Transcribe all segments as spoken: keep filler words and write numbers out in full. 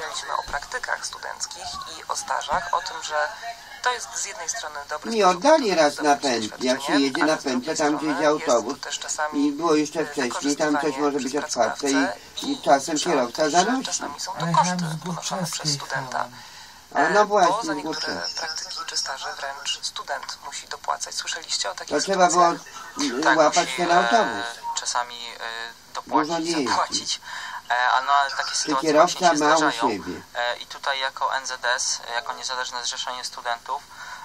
rozmawialiśmy o praktykach studenckich i o stażach, o tym, że to jest z jednej strony dobry Mi oddali raz na pętlę, jak się jedzie na pętlę, tam gdzie jedzie autobus i było jeszcze wcześniej, tam coś może być otwarte i, i czasem kierowca zanosi. Czasami są to koszty ponoszone przez studenta. A no właśnie, bo za niektóre praktyki czy staże wręcz student musi dopłacać. Słyszeliście o takich to trzeba było tak, łapać musi, ten autobus. E, czasami e, dopłacić, zapłacić. E, a no, ale takie sytuacje kierowca właśnie się ma u zdarzają. siebie. E, I tutaj jako N Z S, jako Niezależne Zrzeszenie Studentów,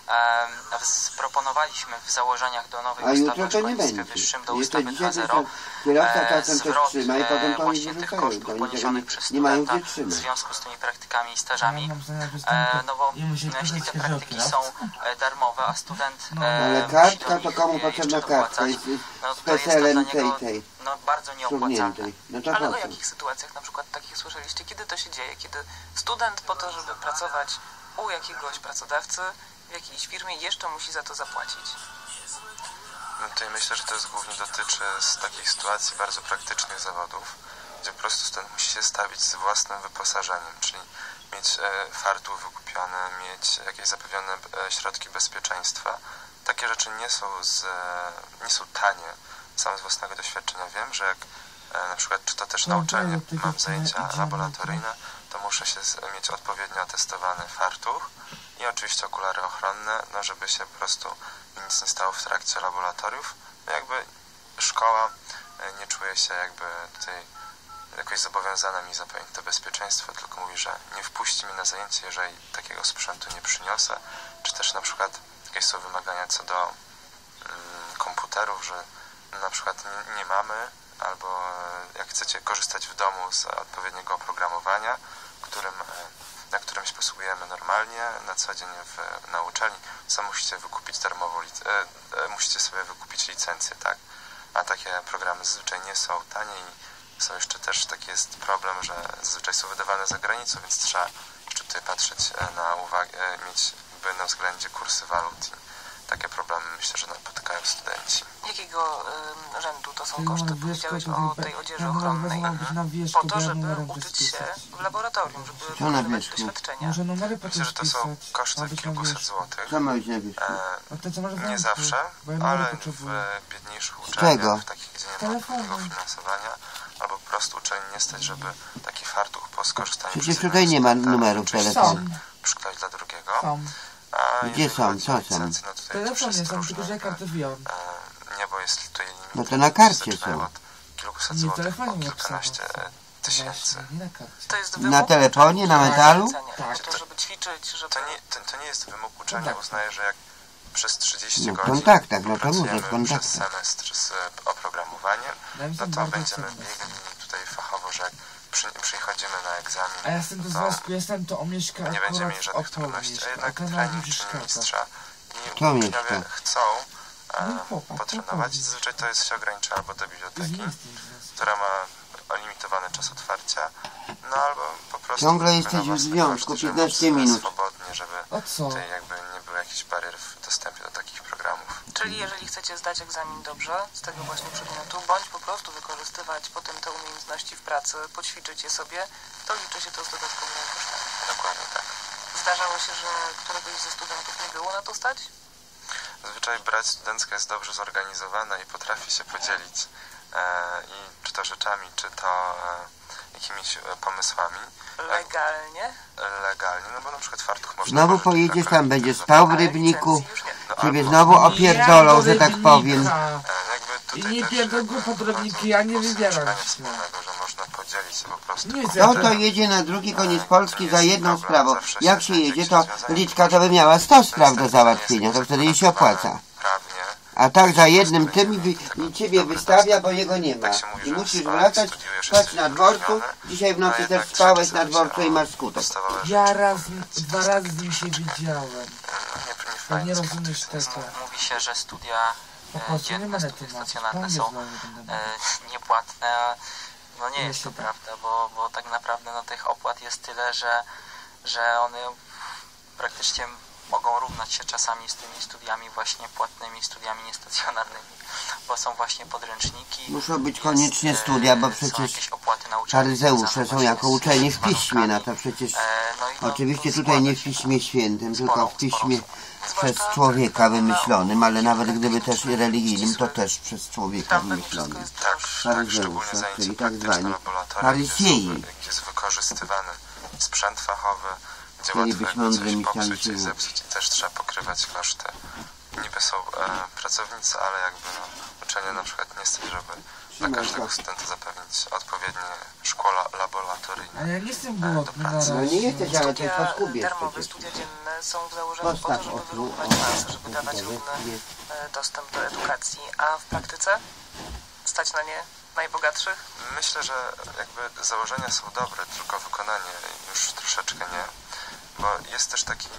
e, proponowaliśmy w założeniach do nowej a ustawy jutro o to nie szkolnictwie będzie. wyższym, do Jeszcze ustawy dzisiaj H zero, kierowca e, czasem coś zwrot trzyma i potem to oni właśnie tych wyrzucają. kosztów To oni poniesionych nie, przez nie mają studenta gdzie trzymać. w związku z tymi praktykami i stażami. Ja E, no bo jeśli te praktyki są e, darmowe, a student No, e, ale musi kartka do to nich komu jeszcze potrzebna dopłacać, kartka? Jest no, z to jest to PESEL-em dla tej, niego tej, no, bardzo nieopłacalne. ściągniętej. No to Ale po o co? jakich sytuacjach na przykład takich słyszeliście? Kiedy to się dzieje? Kiedy student po to, żeby pracować u jakiegoś pracodawcy w jakiejś firmie, jeszcze musi za to zapłacić? No tutaj myślę, że to jest głównie dotyczy z takich sytuacji bardzo praktycznych zawodów, gdzie po prostu student musi się stawić z własnym wyposażeniem, czyli mieć e, fartuch wykupiony, mieć jakieś zapewnione e, środki bezpieczeństwa. Takie rzeczy nie są, z, e, nie są tanie. Sam z własnego doświadczenia wiem, że jak e, na przykład czy to też na uczelni mam zajęcia laboratoryjne, to muszę się z, mieć odpowiednio atestowany fartuch i oczywiście okulary ochronne, no żeby się po prostu nic nie stało w trakcie laboratoriów. No jakby szkoła nie czuje się jakby tutaj jakoś zobowiązana mi zapewnić to bezpieczeństwo, tylko mówi, że nie wpuści mnie na zajęcie, jeżeli takiego sprzętu nie przyniosę, czy też na przykład jakieś są wymagania co do mm, komputerów, że na przykład nie, nie mamy, albo jak chcecie korzystać w domu z odpowiedniego oprogramowania, którym na którym się posługujemy normalnie, na co dzień w, na uczelni, co musicie wykupić darmową, lic- e, e, musicie sobie wykupić licencję, tak? A takie programy zazwyczaj nie są tanie i są jeszcze też taki jest problem, że zazwyczaj są wydawane za granicą, więc trzeba jeszcze tutaj patrzeć na uwagę, mieć jakby na względzie kursy walut i takie problemy myślę, że napotykają studenci. Jakiego y, rzędu to są koszty? Powiedziałeś o tej odzieży ochronnej. Po to, żeby uczyć się w laboratorium, żeby uzyskać doświadczenia. Myślę, że to są koszty kilkuset złotych. Co ma być na wierzchu? E, nie zawsze, ale w biedniejszych uczelniach, w takich, gdzie nie ma takiego finansowania, albo po prostu uczelni nie stać, żeby taki fartuch po skorzystaniu przecież tutaj nie ma numerów telefonu. Przykleić dla drugiego. Są. Gdzie są? Co są? No tutaj Telefonie są, tylko że ja kartę wziąłem. Nie, bo jest tutaj limit. No to na karcie są. Od kilkuset Nie, złotych telefonie po nie kilkanaście tysięcy. Nie na karcie. To jest Na telefonie, na metalu? Tak. To, żeby ćwiczyć, żeby... To nie, to, to nie jest wymóg uczelnia. Uznaje, że jak przez trzydzieści No, godzin kontaktach, no to pracujemy mówię, w kontaktach. przez semestr z oprogramowaniem, no to będziemy biegli tutaj fachowo, że jak przy, przychodzimy na egzamin, A ja jestem do związku, jestem to o mieszka nie będziemy mieli akurat żadnych w Opolu trudności, a mieszka, jednak a kanał trening mi czy przeszkadza. mistrza i To uczniowie mieszka. chcą e, No chłopak, potrenować. chłopak. Zazwyczaj to jest się ogranicza albo do biblioteki, Nie jestem w związku. która ma limitowany czas otwarcia, no albo po prostu Ciągle jesteś na w własne związku, koszty, żeby piętnaście móc minut. swobodnie, żeby O co? tutaj jakby nie było jakichś barier w dostępie do takich programów. Czyli jeżeli chcecie zdać egzamin dobrze z tego właśnie przedmiotu, bądź po prostu wykorzystywać potem te umiejętności w pracy, poćwiczyć je sobie, to liczy się to z dodatkowymi kosztami. Dokładnie tak. Zdarzało się, że któregoś ze studentów nie było na to stać? Zazwyczaj brać studencka jest dobrze zorganizowana i potrafi się podzielić e, i czy to rzeczami, czy to e, jakimiś e, pomysłami. Legalnie? E, legalnie, no bo na przykład fartuch można... Znowu pożyczyć pojedziesz na tam, kredyt, będziesz za- spał w Ale Rybniku, licencji już nie. No, ciebie albo- znowu opierdolą, że tak powiem. E, jakby I tutaj nie też, pierdol jakby, głupo drobniki, bardzo ja nie plus wybieram mieszkania się. wspólnego, że można podzielić się po prostu. Nie chcę. Kto to jedzie na drugi koniec Polski za jedną sprawą? Jak się jedzie, to liczka to by miała sto spraw do załatwienia, to wtedy jej się opłaca. Prawnie. A tak za jednym tym i, wy, i ciebie wystawia, bo jego nie ma. I musisz wracać, spać na dworcu. Dzisiaj w nocy też spałeś na dworcu i masz skutek. Ja raz, dwa razy z nim się widziałem. Nie, nie To fajnie nie spotkać rozumiesz się tego. Mówi się, że studia Po e, prostu nie dzienne, ma studia nety na stacjonarne są e, niepłatne, a no nie jest to prawda, bo, bo tak naprawdę no, tych opłat jest tyle, że, że one praktycznie mogą równać się czasami z tymi studiami właśnie płatnymi, studiami niestacjonarnymi, bo są właśnie podręczniki. Muszą być jest, koniecznie studia, bo są przecież jakieś opłaty na uczelni faryzeusze związane są jako właśnie z- uczeni z w piśmie, no to warunkami. przecież E, no i no, oczywiście to tutaj nie w składa się Piśmie Świętym, tylko sporo- w Piśmie sporo przez Zwłaszcza człowieka na wymyślonym, ale nawet naukach gdyby też i technicznych, religijnym, to ścisłych. też przez człowieka Tam pewnie wszystko wymyślonym. jest Tak, droższe. tak, Faryzeusze, szczególnie zajęcia czyli tak praktyczne zwani laboratoria, gdzie, faryzei. są, gdzie jest wykorzystywany sprzęt fachowy, gdzie Chcieli łatwo być jakby mądrymi, coś chcieli popsuć, się coś uczyć. zepsuć i też trzeba pokrywać koszty. Niby są e, pracownicy, ale jakby no, uczelnia na przykład nie stać, żeby dla każdego studenta zapewnić odpowiednie szkło la- laboratoryjne. A ja nie jestem do głodny na pracy. No razie. nie jesteś, ale to jest Studia podkubiesz darmowe, przecież. studia dzienne są założone po to, Postaw żeby okno, wyrównywać o, masę, żeby dawać gotowe, równy jest. e, dostęp do edukacji. A w praktyce stać na nie najbogatszych? Myślę, że jakby założenia są dobre, tylko wykonanie już troszeczkę nie. Bo jest też taki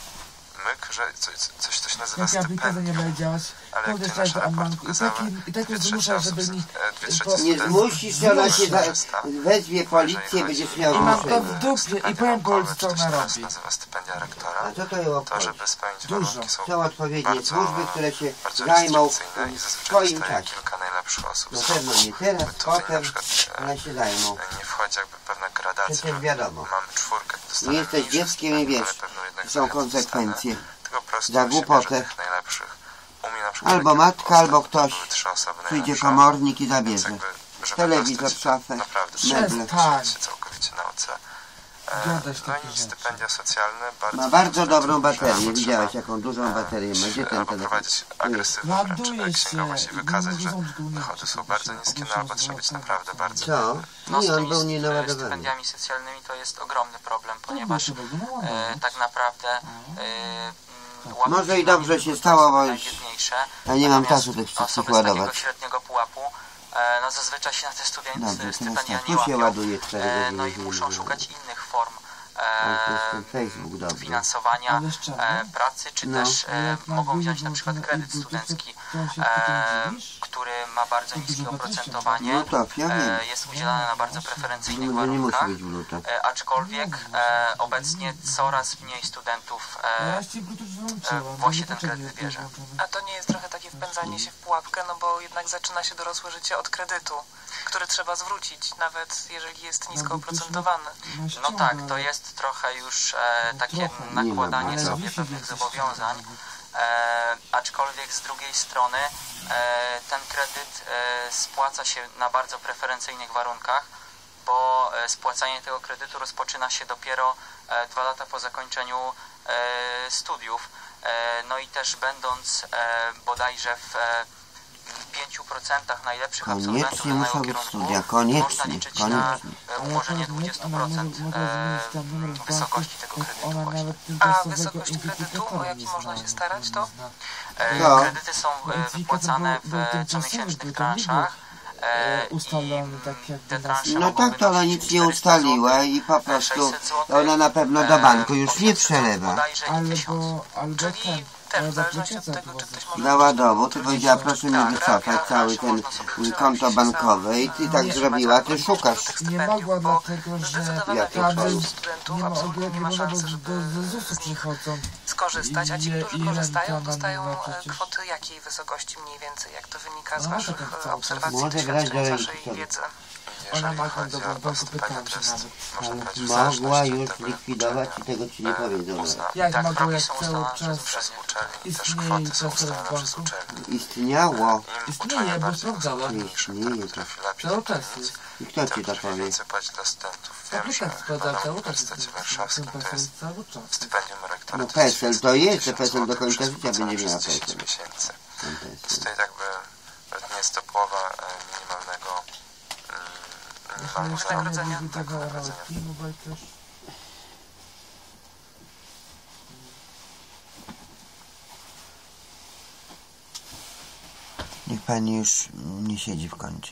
myk, że coś, coś, coś nazywa Jak aplikacja nie stypendium. będzie działać, Ale jak kurde, tutaj nasze to raporty Amman i pokazały, tak, i tak dwie już trzecie zmuszę, żeby osób, mi... e, dwie trzecie bo- Nie studentów zmusisz, że ona się za, korzysta. weźmie policję, Jeżeli będziesz chodzi miał I mam o, to zmuszenie. w dupie stypendia i powiem naukowe, Polsce, czy co to się ona teraz robi. nazywa stypendia rektora, A co to ją to obchodzi? żeby spełnić Dużo. warunki są Są odpowiednie bardzo, służby, które się bardzo zajmą restrykcyjne i w zazwyczaj swoim dostaje czasie. kilka najlepszych osób. Na z pewno roku. nie teraz, Jakby tutaj potem, na przykład e, ale się zajmą. nie wchodzi jakby pewna gradacja, Przecież że wiadomo. mamy czwórkę, dostanę Nie jesteś mniejszy dzieckiem i stypendium, wiesz, ale pewno jednak są zajęć konsekwencje. dostanę, tylko po prostu Za się głupotę. bierze tych najlepszych. U mnie na przykład Albo takie matka, było albo ostatnio, ktoś były trzy osoby Przyjdzie najlepsze, komornik i więc zabierze. jakby, żeby Telewizor, dostać szafę, naprawdę meble. trzeba Przestań. się całkowicie nauce. E, Gadasz No takie i rzeczy. stypendia socjalne. Bardzo Ma bardzo dużo dobrą studentów, baterię. że Widziałeś trzeba, jaką dużą baterię ma. Gdzie ten albo telefon? prowadzić Tu jest. agresywną wręcz Ładuje e, się. księgowość i wykazać, że Dużo długo nie dochody są chcę bardzo się niskie, no ogłosić, albo trzeba być że- naprawdę bardzo Co? No, z Nie, on tymi był e, nienaładowany. stypendiami socjalnymi to jest ogromny problem, ponieważ Tego nie e, ładować. tak naprawdę e, mm, łapki Może i dla dobrze nich się były stało, bardzo bo już najbiedniejsze. ja nie mam Natomiast czasu tych wszystkich osoby z takiego ładować. średniego pułapu e, no zazwyczaj się na te studia, Dobrze, teraz stypendia tak, nie tu się łapią. ładuje cztery E, godziny. no i żeby muszą nie szukać było. innych form Ale to jest e, ten Facebook dobry. finansowania Ale z czego? e, pracy, czy No. też e, Jak na mogą długo wziąć na przykład włączone kredyt e-booki, to- studencki, to się e, potem dziwisz? który ma bardzo To niskie dużo wartości. oprocentowanie, No tak, ja wiem. e, jest udzielany na bardzo preferencyjnych No, nie musi warunkach. być Bluetooth. E, aczkolwiek e, obecnie coraz mniej studentów Ja e, raz ci Bluetooth wyłączyłam. e, właśnie nie ten potrzebnie kredyt jest bierze. włączony. A to nie jest trochę takie wpędzanie się w pułapkę, no bo jednak zaczyna się dorosłe życie od kredytu, który trzeba zwrócić, nawet jeżeli jest nisko oprocentowany. Ma no ściąga, tak, to ale- jest trochę już e, takie trochę. nakładanie Nie ma, ale sobie wisi pewnych więcej zobowiązań. ściąga. E, aczkolwiek z drugiej strony e, ten kredyt e, spłaca się na bardzo preferencyjnych warunkach, bo e, spłacanie tego kredytu rozpoczyna się dopiero e, dwa lata po zakończeniu e, studiów. E, no i też będąc e, bodajże w e, pięciu procentach najlepszych absolwentów Koniecznie danego muszą być kierunku, studia, można koniecznie, liczyć na koniecznie. e, Ale umorzenie akurat dwadzieścia ona procent może- może zmienić tam numer e, banku, wysokości tego jak kredytu ona właśnie. nawet A tymczasowego wysokość kredytu, identyfikatora o jaki nie można zna, się starać, nie to? zna. E, No. Kredyty są e, Weryfikator wypłacane był- był w tymczasowy, comiesięcznych był to nie był, transzach. e, E, ustalony i tak jak te u nas. transze No mogą tak, to ona wynosić nic nie czterysta ustaliła złotych, i po prostu sześćset złotych, ona na pewno do banku już nie osiemset złotych przelewa. bodajże i Albo, tysiąc. albo Czyli ten, też w albo zależności od aplikacja tego, czy ktoś była może... Dała dowód i powiedziała, proszę mi Tak, wycofać tak, cały tak, ten można sobie przerobić konto się bankowe i ty sam, tak nie zrobiła, trzymać ty szukasz. tych Nie stypendiów, mogła bo dlatego, że zdecydowana Jak to większość jest? studentów nie ma absolutnie ogólnie nie nie ma można, bo szansy, do, żeby do z zusu nich przychodzą. skorzystać, a ci, I- którzy i korzystają, renta dostają na e, przecież. kwoty jakiej wysokości mniej więcej, jak to wynika z No, waszych tak e, cały obserwacji, Może grać do doświadczeń, z ręki waszej sobie. wiedzy. Jeżeli Ona ma chodzi tam o do banku, stypendia, pytałam to się jest, nawet. można Ale powiedzieć, w mogła zależności już od tego, likwidować uczelnia, i tego ci nie e, powiedzą. uzna. Jak Tak, mogą, progi jak są cały ustalane czas Przez uczelnię i też istnieje kwoty są profesor ustalane w przez banku? uczelnię. Istniało. Im Istnieje, uczelnia bo bardziej sprawdzałem. rozumniejsza, Istnieje. która potrafi lepiej Cały czas zapewnić, jest. I kto ci tym to potrafi powie? więcej płacić dla studentów. Wiem, że Aplikacja na składa cały czas. Uniwersytecie Warszawskim to jest cały czas. stypendium rektora. No to jest PESEL to jest, że tysiąc PESEL do złotych końca przez życia wypłacane będzie miała przez dziesięć PESEL. miesięcy. Ten Więc PESEL. tutaj jakby nawet nie jest to połowa e, minimalnego mm, minimalnego Wynagrodzenia. Nie wydawała nawet filmu, bo też... Niech pani już nie siedzi w kącie.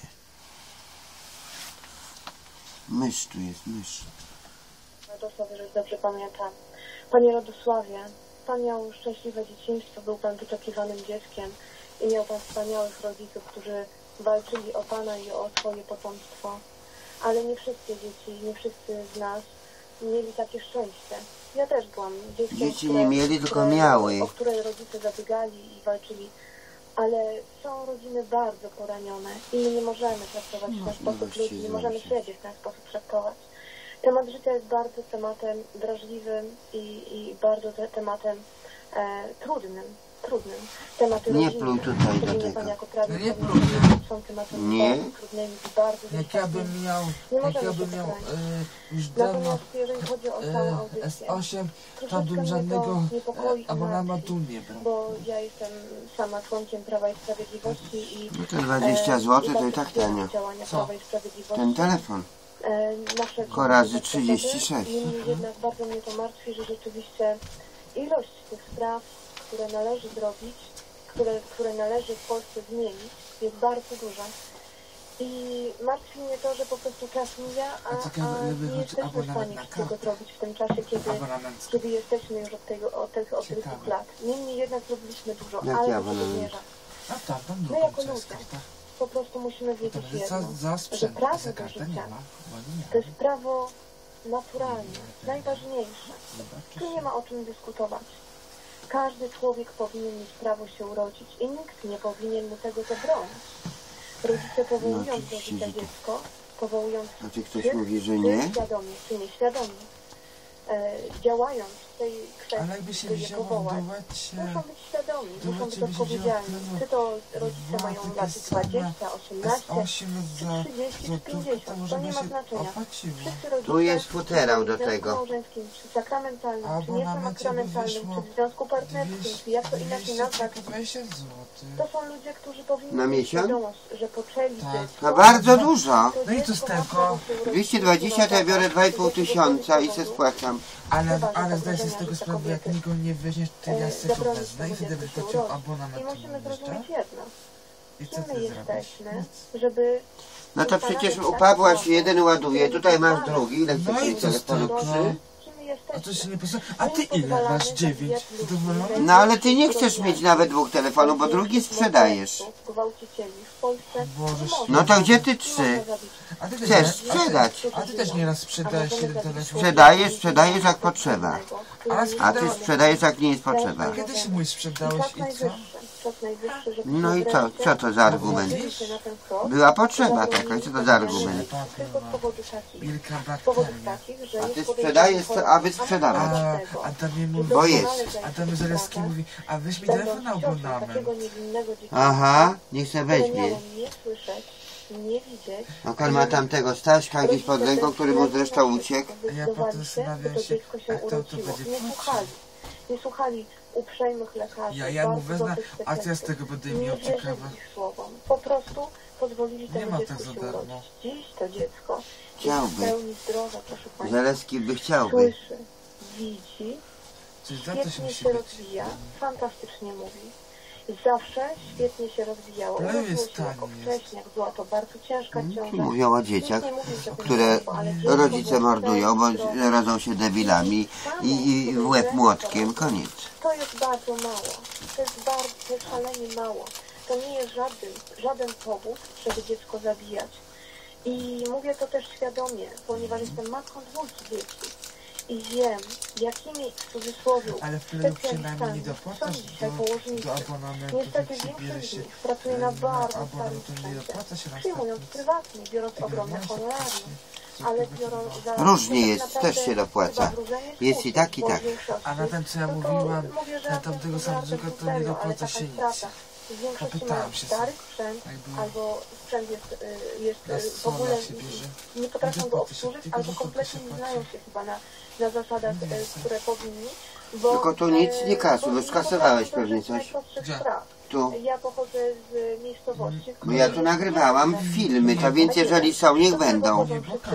Mysz tu jest, mysz. Radosławie, że dobrze pamiętam. Panie Radosławie, Pan miał szczęśliwe dzieciństwo, był Pan wyczekiwanym dzieckiem i miał Pan wspaniałych rodziców, którzy walczyli o Pana i o swoje potomstwo. Ale nie wszystkie dzieci, nie wszyscy z nas mieli takie szczęście. Ja też byłam dzieckiem, Dzieci które, nie mieli, tylko które, miały. o które rodzice zabiegali i walczyli Ale są rodziny bardzo poranione i nie możemy traktować w ten sposób ludzi, nie możemy siebie w ten sposób traktować. Temat życia jest bardzo tematem drażliwym i, i bardzo te, tematem e, trudnym, trudnym. Tematy Nie rodziny, pluj tutaj do szczególnie tego. pan jako prawnik No nie powinien pluj. wiedzieć, są tematami Nie. bardzo trudnymi i bardzo Jak ja bym miał, Nie jak możemy ja się bym miał poprawić. e, już dawno Natomiast jeżeli chodzi o całą e, audycję, S osiem, to troszeczkę bym mnie żadnego to niepokoi i e, abonamentu martwi, nie brał. bo ja jestem sama członkiem Prawa i Sprawiedliwości i No to dwadzieścia złotych to i tak tanio. działania Co? Prawa i Sprawiedliwości. Ten telefon. E, nasze Tylko razy sposoby. trzydzieści sześć. Niemniej jednak bardzo mnie to martwi, że rzeczywiście ilość tych spraw, które należy zrobić, które, które należy w Polsce zmienić, jest bardzo duża. I martwi mnie to, że po prostu czas mija, a, A ciekawe, a ile nie wychodzi jesteśmy w abonament stanie na wszystkiego kartę? zrobić w tym czasie, kiedy, Abonament. kiedy jesteśmy już od, tego, od, tych, od tych Ciekawe. dwóch lat. Niemniej jednak zrobiliśmy dużo, Jaki ale do czego abonament? zmierzam? A tam, tam My drugą jako co jest ludzie karta. po prostu musimy To wiedzieć będzie za, jedno, za że sprzęt, prawo za do kartę nie życia ma. Bo nie to jest prawo naturalne, najważniejsze. Zobaczysz. Tu nie ma o czym dyskutować. Każdy człowiek powinien mieć prawo się urodzić i nikt nie powinien mu tego zabronić. Rodzice powołując do oczywiście, życia że tak. dziecko, powołując A czy ktoś czy, mówi, że czy nie? świadomie, czy nieświadomie, e, działając w tej kwestii, Ale jakby się by je wzięło powołać, wdować, muszą być świadomi, to muszą znaczy być by się odpowiedzialni. wzięło Czy to rodzice dwa mają takie lat same dwadzieścia, S osiemnaście, osiem czy za trzydzieści, czy złotówkę, to pięćdziesiąt, może to by nie ma się znaczenia. opłaciło. Wszyscy rodzice Tu jest futerał do w związku tego. małżeńskim, czy sakramentalnym, czy Abonament jakby niesakramentalnym, wyszło czy w związku partnerskim, czy jak to inaczej dwieście nazwać, dwadzieścia złotych. to są ludzie, którzy powinni Na mieć miesiąc? świadomość, że poczęli Tak. dziecko. To bardzo dużo. to No i to dziecko ma stępko. prawo się urodzić, dwieście dwadzieścia to ja biorę dwa i pół tysiąca i se spłacam. Ale, Chyba, że ale zdaj sobie z zagrożenia tego życia sprawę, jak kobiety. nikt go nie weźmiesz, to ja E, sobie to zabronić wezmę i temu wtedy dziecku będę się płacił urodzić. abonament. I musimy jeszcze. zrozumieć jedno. I co Kim ty my zrobisz? jesteśmy, Nic. żeby... No to przecież u Pawła się jeden ładuje, tutaj masz drugi. Ile No chcesz i mieć co z telefonu? tego? Trzy? Kim my A jesteśmy? to się nie posłucha. A ty ile masz? Dziewięć? Zadowolony? No ale ty nie chcesz mieć nawet dwóch telefonów, bo drugi sprzedajesz. Gwałcicieli w Polsce Boże nie święty. można. No to gdzie ty Nie trzy? można zabić. A ty też Chcesz nie- sprzedać. A ty, a ty też nieraz sprzedałeś jeden telefon. Sprzedajesz, sprzedajesz jak potrzeba. A ty sprzedajesz jak nie jest potrzeba. A kiedyś mój sprzedałeś Czas i co? najwyższy, czas najwyższy, żeby No i co? wreszcie Co to za argument? zgodzili się na ten krok. Była potrzeba taka, co to za argument? Tylko z powodów takich, Wilka z powodów Bratania. takich, że A jest ty podejrzenie sprzedajesz, chorych, aby a sprzedawać. A, tego, a tam mi że mówi, Bo doskonale jest. zajęte a tam Zalecki sprawę, mówi, a weź mi będąc telefon na ciocią abonament. takiego niewinnego dziecka, Aha, niech se które weźmie. miało nie słyszeć, nie widzieć. A on ma tamtego Staśka gdzieś pod ręką, który mu zresztą uciekł. Ja potem zastanawiam się, jak to- to będzie Nie płacił. słuchali. Nie słuchali uprzejmych lekarzy. Ja, ja mu bardzo wezmę, dobrych a co ja z specjalistów. tego będę Nie miał wierzyli ciekawe? ich słowom. Po prostu pozwolili Nie temu ma dziecku tak za się darmo. urodzić. Dziś to dziecko Chciałby. jest w pełni zdrowe, proszę Państwa. Zaleski by chciałby. Słyszy, widzi, Czyli za to się świetnie musi się być. rozwija, fantastycznie mówi. Zawsze świetnie się rozwijało. Ale Urodziło jest się jako tani jest. wcześniak, była to bardzo ciężka ciąża. Mówią o dzieciach, Nikt nie mówi, że to które nie było, ale dziecko rodzice było mordują, bo zdrowe. rodzą się debilami i, i w łeb młotkiem, koniec. To jest bardzo mało. To jest bardzo to jest szalenie mało. To nie jest żaden, żaden powód, żeby dziecko zabijać. I mówię to też świadomie, ponieważ jestem matką dwójki dzieci. I wiem, jakimi w cudzysłowie Ale w tle przynajmniej nie specjalistami dopłacasz są dzisiaj do, położnicy. do abonamentu, Niestety jak się bierze większość z się nich pracuje na bardzo starym abonamentu, nie sprzęcie, dopłaca się na przyjmując stopnicy. prywatnie, biorąc ogromne honorarium. Ale biorąc za... Różnie tak jest, naprawdę też się dopłaca. chyba wróżenie Jest i tak, i sztuki, tak. bo większości- A na ten, co ja no to mówiłam, mówię, że na ja tamtego wiem, że ja samego, wiem to nie serio, dopłaca ale taka się jest nic. prawda. W większości Popytałem mają się stary sobie. sprzęt, Jak było. albo sprzęt jest, y, jest Na y, w sole ogóle jak się bierze. nie potrafią Gdzie go płaci się? obsłużyć, Tylko, albo że to kompletnie się nie płaci. znają się chyba na, na zasadach, y, które powinni. Bo, Tylko tu nic y, nie kasuj, bo nie skasowałeś potrafią pewnie dojrzeć coś. najprostszych Gdzie? spraw. Tu. Ja pochodzę z miejscowości, w Bo ja tu nagrywałam filmy, to więc jeżeli są, niech będą.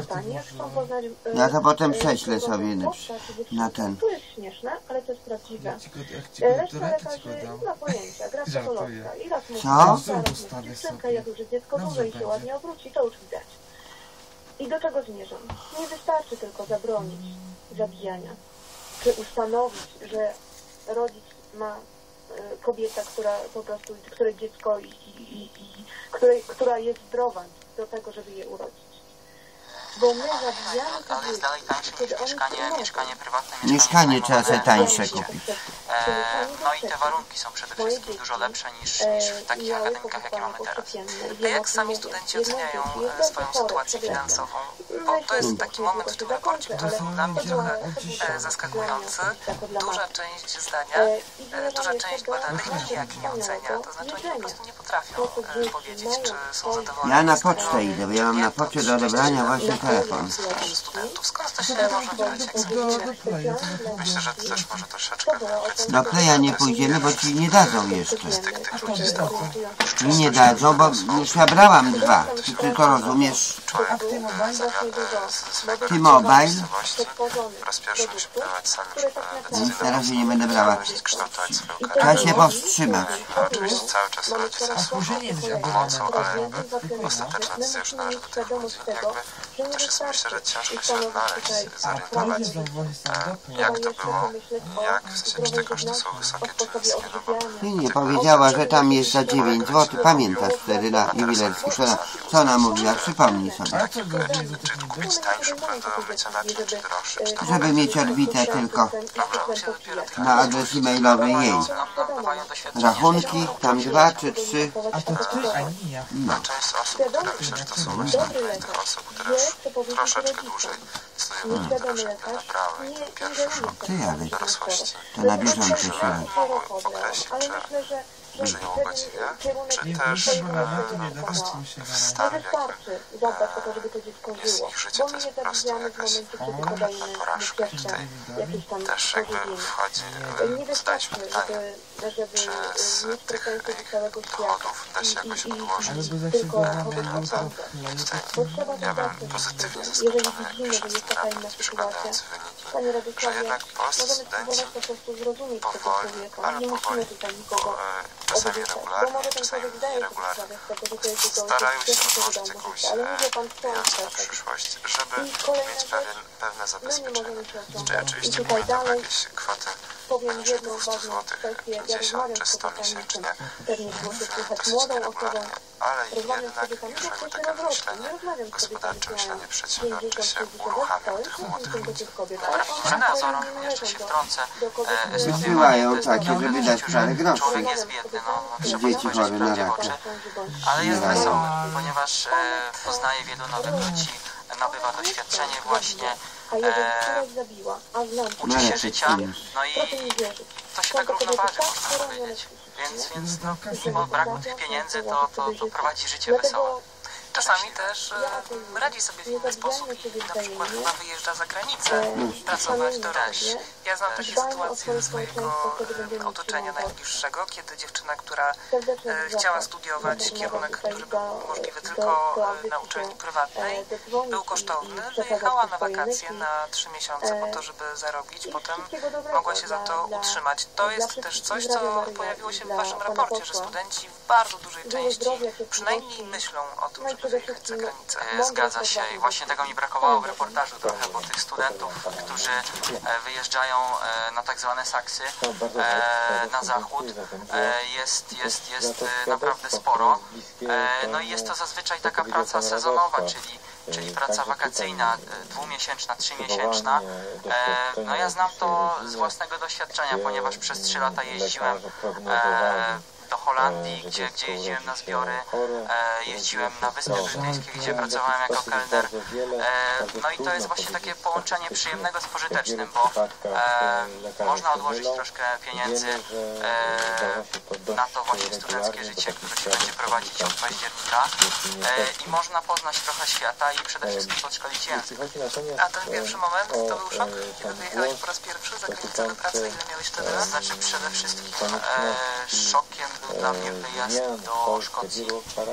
Ja to potem prześlę sobie na ten. To jest śmieszne, ale to jest prawdziwe. Jak ci go, jak ci go Reszta do ręki ci lekarzy go dał. nie ma pojęcia, gra Żartuję. patologia. I raz mówi, Co? zaraz Znowu mówi, stawię dziewczynka, sobie. jak już dziecko Dobrze duże i się będzie. ładnie obróci, to już widać. I do czego zmierzam? Nie wystarczy tylko zabronić zabijania, czy ustanowić, że rodzic ma y, kobieta, która po prostu, które dziecko i, i, i, i której, która jest zdrowa do tego, żeby je urodzić. Bo my zabijamy te Ale jest dalej tańsze niż kiedy oni mieszkanie, przynoszą. mieszkanie prywatne, Mieszkanie trzeba sobie wynajmowane. tańsze kupić. E, no i te warunki są przede wszystkim dużo lepsze niż, niż w takich akademikach, jakie mamy teraz. A jak sami studenci oceniają e, swoją sytuację finansową? Bo to jest taki moment w tym raporcie, który był dla mnie trochę e, zaskakujący. Duża część zdania, e, duża część badanych nijak nie ocenia. To znaczy oni po prostu nie potrafią e, powiedzieć, czy są zadowoleni. Ja na z tego, pocztę idę, bo ja mam na poczcie do odebrania właśnie telefon. studentów. Skąd to się może brać? Jak sobie Myślę, że to też może troszeczkę Do Pleja nie pójdziemy, bo ci nie dadzą jeszcze. tych ludzi z taką Mi nie dadzą, bo już ja brałam dwa. Ty tylko rozumiesz. T-Mobile. Po raz pierwszy musi podejmować sami decyzje Nic na razie nie będę brała. kształtować swoją Trzeba karierę. się powstrzymać. A oczywiście cały czas rodzice A służą spóźnienie jest pomocą, ale jakby zapewnione. ostateczna decyzja już należy do tych ludzi. Jakby też jest, myślę, że ciężko się stanowić odnaleźć, tutaj zorientować, prawo, e, jak to było, jak, w sensie, czy te koszty są wysokie, czy niskie, no bo Nie, nie, powiedziała, że tam jest za dziewięć złotych. Pamiętasz wtedy na Jubilerski. Co, co ona mówiła? Przypomnij sobie. A co godziny za czy to kupić tańszy prąd do mycia naczyń, czy droższy, czy tam Żeby mieć odbite tylko się dopiero tych na adres e-mailowy jej. Nam nabywają doświadczenie. Rachunki, tam dwa czy trzy. A to ty, a nie ja. no, część osób, które myślę, że to są właśnie tych osób, które już troszeczkę dłużej studiują te roczynki nabrały i ten pierwszy szok Ty, ale dorosłości to na bieżąco się robi. mogą określić, czy żyją godziwie, czy Nie, też proszę pana, e, to nie dawajcie się w na stanie, w jakim Wystarczy zadbać o to, żeby to dziecko jest żyło. ich życie, Bo to my jest nie po prostu zabijamy w jakaś momencie, kiedy kompletna podajemy porażka. I dziecięce tutaj jakieś tam też jakby pożywienie. wchodzi, Nie zadaliśmy wystarczy, pytanie, żeby, żeby czy z mieć tych pretensje do ich całego świata. dochodów da się I- jakoś i- i- odłożyć. Ale bo za tylko się chodzić o jutro pracę. Tutaj Bo trzeba ja zobaczyć, bym pozytywnie jeżeli zaskoczony, jak widzimy, że przez jest ten taka inna raport sytuacja, przypadający wyniki, Panie że Radosławie, jednak polscy możemy studenci spróbować po prostu zrozumieć tego powoli, człowieka. ale Nie musimy powoli, tutaj bo nikogo e, czasami obrzucać. Bo regularnie, może ten czasami człowiek zdaje sobie nieregularnie sprawę z tego, że to jest jego starają się ojciec, który rozłożyć dał mu jakąś życie. Ale e, ludzie pan wciąż pieniądze na czekać. przyszłość, żeby I kolejna mieć rzecz, pewien, pewne my nie zabezpieczenie. możemy się Czyli osiągać. I oczywiście tutaj mówię tam dalej jakieś kwoty powiem poniżej jedną dwieście ważną złotych, kwestię. Ja pięćdziesiąt rozmawiam czy z sto kobietami, miesięcznie, pewnie było się słychać dosyć młodą osobą, nieregularnie, ale rozmawiam z jednak kobietami, już no jakby w sensie takie nawrotnie. myślenie Nie rozmawiam z gospodarcze, kobietami, myślenie które przedsiębiorcze mają się pięćdziesiąt uruchamia to u jest tych w młodych stosunku do ludzi. tych kobiet. Wbrew Ale one pozorom, nie jeszcze się należą wtrącę, do kobiet, e, które studiowanie Wysyłają to jest takie, naprawdę żeby w dać życiu, parę że groszy. człowiek jest biedny, no trzeba Dzieci spojrzeć chore na prawdzie w raka. oczy. Ale jest Nie wesoły, mają. ponieważ e, poznaje wielu nowych ludzi, nabywa doświadczenie właśnie, A jeden e, któraś zabiła, a znam uczy się Marek, życia, ty- no i proszę mi wierzyć. to się Są tak to kobiety równoważy, tak można poronione powiedzieć. Więc, więc Więc na kasę. mimo braku tych pieniędzy to, to, to prowadzi życie wesołe. Dlatego Czasami też e, radzi sobie w inny sposób i na przykład chyba wyjeżdża za granicę pracować, dorośnie. Ja znam takie sytuacje ze swojego e, otoczenia najbliższego, kiedy dziewczyna, która serdecznie e, chciała studiować kierunek, który był możliwy tylko e, na uczelni prywatnej, był kosztowny, wyjechała na wakacje na trzy miesiące po to, żeby zarobić, potem mogła się za to utrzymać. To jest też coś, co pojawiło się w waszym raporcie, że studenci w bardzo dużej części przynajmniej myślą o tym, żeby wyjechać za granicę. E, Zgadza się i właśnie tego mi brakowało w reportażu trochę, bo tych studentów, którzy e, wyjeżdżają e, na tak zwane saksy e, na zachód e, jest, jest, jest e, naprawdę sporo. E, no i jest to zazwyczaj taka praca sezonowa, czyli czyli praca wakacyjna, dwumiesięczna, trzymiesięczna. E, no ja znam to z własnego doświadczenia, ponieważ przez trzy lata jeździłem e, do Holandii, gdzie, gdzie jeździłem na zbiory, e, jeździłem na Wyspy Brytyjskie, gdzie pracowałem jako kelner. E, no i to jest właśnie takie połączenie przyjemnego z pożytecznym, bo e, można odłożyć troszkę pieniędzy e, na to właśnie studenckie życie, które się będzie prowadzić od października e, i można poznać trochę świata i przede wszystkim podszkolić język. A ten pierwszy moment to był szok, kiedy wyjechałeś po raz pierwszy za granicę do pracy? Ile miałeś wtedy lat? Znaczy przede wszystkim e, szokiem był dla mnie wyjazd do Szkocji,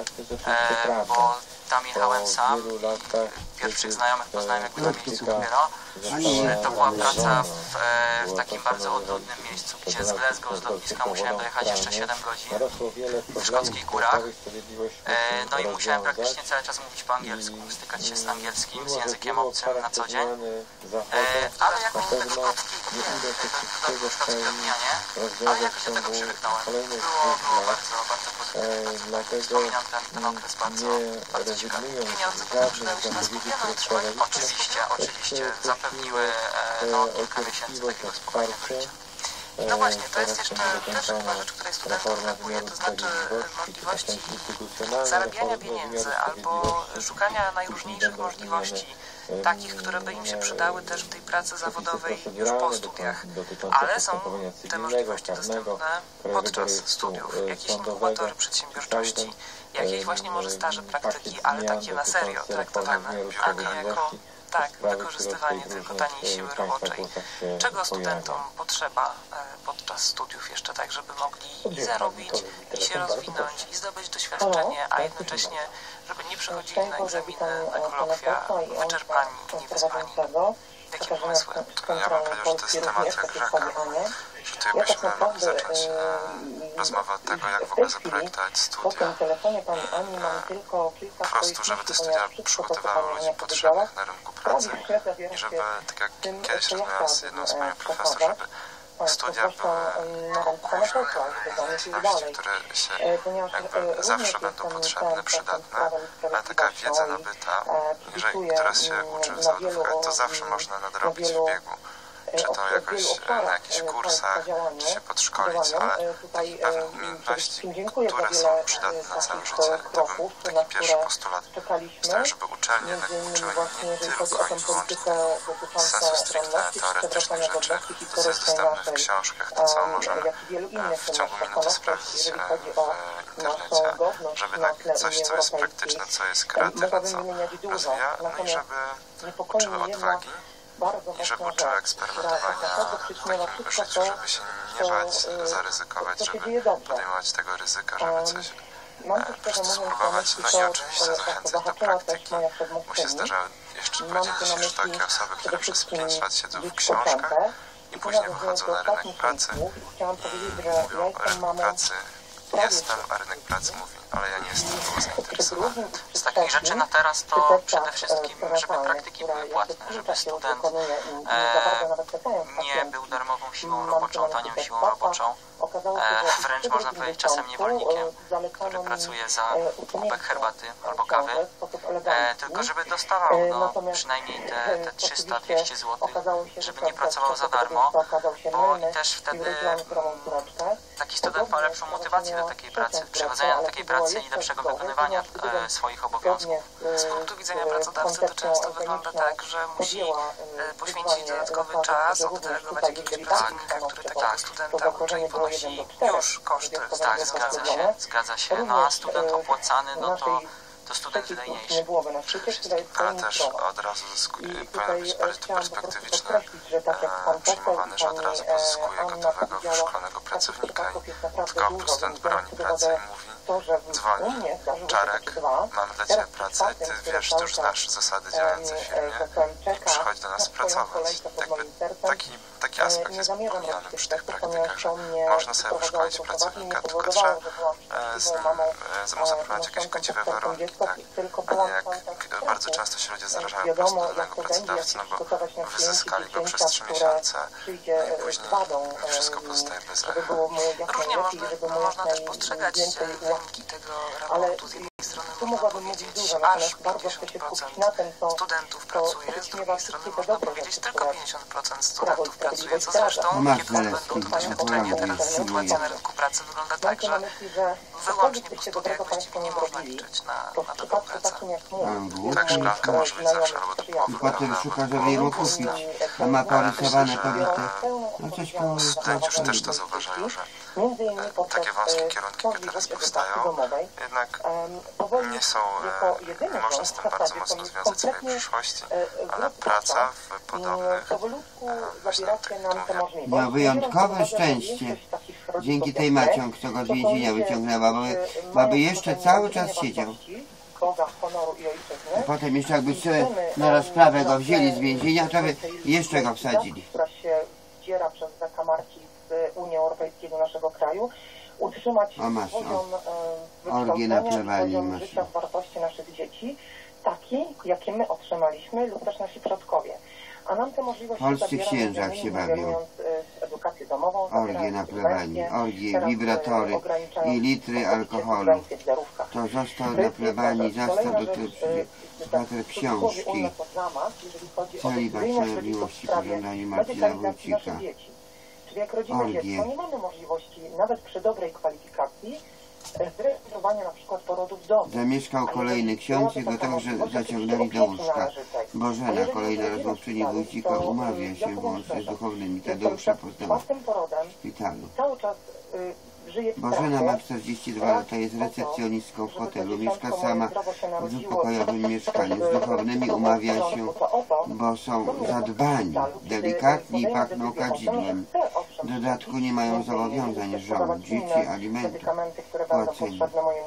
e, bo tam jechałem sam i pierwszych znajomych poznałem jakby na miejscu dopiero. To była praca w, e, w takim bardzo odludnym miejscu, gdzie z Glasgow, z lotniska musiałem dojechać jeszcze siedem godzin w szkockich górach. E, no i musiałem praktycznie cały czas mówić po angielsku, stykać się z angielskim, z językiem obcym na co dzień. E, ale jakoś do tego szkocki, do tego szkockie odmianie, ale jakoś do tego przywyknąłem. Było, było bardzo, bardzo pozytywnie. Wspominam ten, ten okres bardzo, bardzo ciekawy. Pieniądze potem przydały się na skupione utrzymanie. Oczywiście, oczywiście. Zapewniły no, kilka miesięcy takiego spokojnego życia. No właśnie, to jest jeszcze pierwsza chyba rzecz, której studentów brakuje, to znaczy możliwości zarabiania pieniędzy albo szukania najróżniejszych możliwości, takich, które by im się przydały też w tej pracy zawodowej już po studiach, ale są te możliwości dostępne podczas studiów, jakieś inkubatory przedsiębiorczości, jakieś właśnie może staże, praktyki, ale takie na serio traktowane, a nie jako tak, wykorzystywanie tylko taniej siły roboczej. Czego studentom potrzeba podczas studiów jeszcze tak, żeby mogli i zarobić, i się rozwinąć, i zdobyć doświadczenie, a jednocześnie, żeby nie przychodzili na egzaminy, na kolokwia wyczerpani, niewyspani. Jakie pomysły? To ja bym powiedział, że to jest temat jak rzeka, że tu jakbyśmy mogli zacząć e, rozmowę od tego, jak w ogóle zaprojektować studia. E, po prostu, żeby te studia przygotowały ludzi potrzebnych na rynku pracy i żeby, tak jak kiedyś rozmawiałem z jedną z moich profesor, żeby studia były kursem umiejętności, które się jakby zawsze będą potrzebne, przydatne, ale taka wiedza nabyta, jeżeli teraz się uczy w zawodówkach, to zawsze można nadrobić w biegu. Czy to jakoś na jakichś kursach, czy się podszkolić, ale takich pewnych umiejętności, które są przydatne na całe życie. To był taki pierwszy postulat. Wstaję, żeby uczelnie jednak uczyły nie tylko i wyłącznie sensu stricte teoretycznych rzeczy, to co jest dostępne w książkach, to co możemy w ciągu minuty sprawdzić w internecie, żeby jednak coś, co jest praktyczne, co jest kreatywne, co rozwija, no i żeby uczyły odwagi, i żeby uczyły eksperymentowania w takim życiu, żeby się nie bać, zaryzykować, żeby podejmować tego ryzyka, żeby coś e, po prostu spróbować. No i oczywiście zachęcać do praktyki, bo się zdarzały, jeszcze powiedzieliście, że takie osoby, które przez pięć lat siedzą w książkach i później wychodzą na rynek pracy i mówią o rynku pracy. Jestem, a rynek pracy mówi, ale ja nie jestem tego zainteresowany. Z takich rzeczy na teraz to przede wszystkim, żeby praktyki były płatne, żeby student e, nie był darmową siłą roboczą, tanią siłą roboczą, e, wręcz można powiedzieć czasem niewolnikiem, który pracuje za kubek herbaty albo kawy, e, tylko żeby dostawał no, przynajmniej te, te trzysta dwieście złotych, żeby nie pracował za darmo, bo i też wtedy taki student ma lepszą motywację do takiej pracy, przychodzenia do takiej pracy i lepszego wykonywania e, swoich obowiązków. Z punktu widzenia pracodawcy to często wygląda tak, że musi e, poświęcić dodatkowy czas, oddelegować jakiegoś pracownika, który takiego studenta uczy i ponosi już koszty. Tak, zgadza się, zgadza się. No a student opłacany, no to to student wydajniejszy. Ale też od razu powinno być bardzo perspektywiczne e, przyjmowane, że od razu pozyskuje gotowego, wyszkolonego pracownika i tylko student broni pracę i mówi: dzwoni, Czarek, mamy dla Ciebie pracę, Ty wiesz, Ty już znasz zasady działające w firmie i przychodź do nas pracować. Jakby taki, taki aspekt jest pomijany przy tych praktykach, że można sobie wyszkolić pracownika, tylko trzeba e, z nim e, zaproponować jakieś godziwe warunki, tak? A nie jak bardzo często się ludzie zarażają po prostu do danego pracodawcy, no bo wyzyskali go przez trzy miesiące i później wszystko pozostaje bez echa. Różnie można, można też postrzegać wyniki tego raportu. Z jednej strony można powiedzieć, aż pięćdziesiąt procent studentów pracuje, z drugiej strony można powiedzieć, tylko pięćdziesiąt procent studentów pracuje, co zresztą, kiedy będą to doświadczenie, teraz sytuacja na rynku pracy wygląda tak, że wyłącznie po studiach właściwie nie można liczyć na, na dobrą pracę. Tak, szklanka może być zawsze albo do I połowy potem pełna, szuka, albo żeby jego połowa pusta. kupić. A ma porysowane, Myślę, pobite. No coś po... Studenci już też to zauważają, że e, takie wąskie kierunki, jakie teraz powstają, jednak nie są, e, nie można z tym bardzo mocno związać swojej przyszłości, ale praca w podobnych, e, właśnie tak jak to mówię, Miał wyjątkowe szczęście. Dzięki tej Macią, kto go z więzienia wyciągnęła, bo, bo by jeszcze cały czas siedział. A potem jeszcze jakby sobie na rozprawę go wzięli z więzienia, to by jeszcze go wsadzili. Która się wdziera przez zakamarki z Unii Europejskiej do naszego kraju, utrzymać O, masz, poziom o. Orgie na wykształcenia i plewalni poziom masz. życia, wartości naszych dzieci, taki, jaki my otrzymaliśmy lub też nasi przodkowie. A nam te możliwości Polscy księża się bawią. edukację domową, orgie na plebanii, orgie, wibratory i litry alkoholu. To został na plebanii, zastał do tego pater książki. Celibat miłości pożądania Marcina Wójcika. Czyli jak rodzimy dziecko, nie mamy możliwości, nawet przy dobrej kwalifikacji, zrealizowania na przykład porodów w domu. Zamieszkał kolejny ksiądz, jego także zaciągnęli do łóżka. Bożena, kolejna rozmówczyni Wójcika, umawia się włącznie z duchownymi Tadeusza Poznała w szpitalu. Bożena ma czterdzieści dwa lata, jest recepcjonistką w hotelu, mieszka sama w dwupokojowym mieszkaniu. Z duchownymi umawia się, bo są zadbani, delikatni i pachną kadzidłem. W dodatku nie mają zobowiązań żon, dzieci, alimentów, płacenia.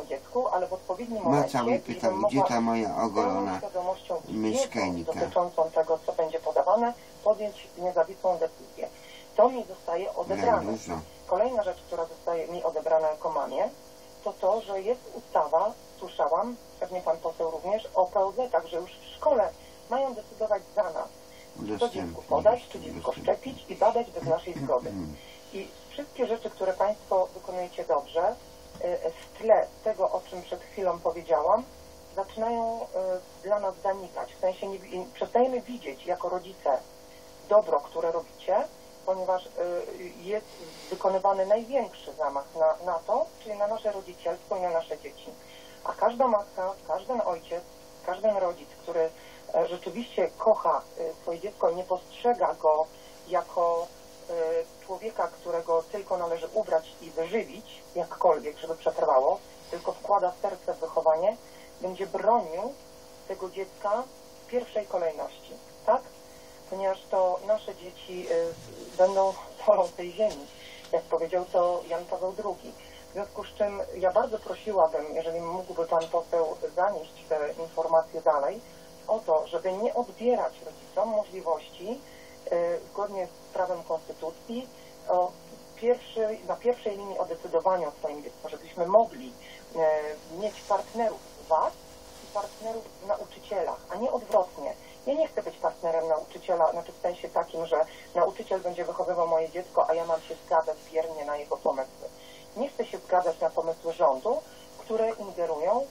Maca pytał, gdzie ta moja ogolona myszkeńka. Dotyczącą tego, co będzie podawane, podjąć niezawisłą decyzję. To mi zostaje odebrane. Kolejna rzecz, która zostaje mi odebrana jako mamie, to to, że jest ustawa, słyszałam, pewnie pan poseł również, o P O Z-ach, że już w szkole mają decydować za nas, co dziecku podać, czy dziecko szczepić i badać bez naszej zgody. I wszystkie rzeczy, które państwo wykonujecie dobrze, w tle tego, o czym przed chwilą powiedziałam, zaczynają dla nas zanikać. W sensie nie, przestajemy widzieć jako rodzice dobro, które robicie, ponieważ jest wykonywany największy zamach na, na to, czyli na nasze rodzicielstwo i na nasze dzieci. A każda matka, każdy ojciec, każdy rodzic, który rzeczywiście kocha swoje dziecko i nie postrzega go jako człowieka, którego tylko należy ubrać i wyżywić, jakkolwiek, żeby przetrwało, tylko wkłada serce w wychowanie, będzie bronił tego dziecka w pierwszej kolejności, tak? Ponieważ to nasze dzieci y, będą solą tej ziemi, jak powiedział to Jan Paweł drugi. W związku z czym ja bardzo prosiłabym, jeżeli mógłby pan poseł zanieść te informacje dalej, o to, żeby nie odbierać rodzicom możliwości, y, zgodnie z prawem konstytucji, o pierwszy, na pierwszej linii o decydowaniu o swoim dziecku, żebyśmy mogli y, mieć partnerów w was i partnerów w nauczycielach, a nie odwrotnie. Ja nie chcę być partnerem nauczyciela, znaczy w sensie takim, że nauczyciel będzie wychowywał moje dziecko, a ja mam się zgadzać biernie na jego pomysły. Nie chcę się zgadzać na pomysły rządu, które ingerują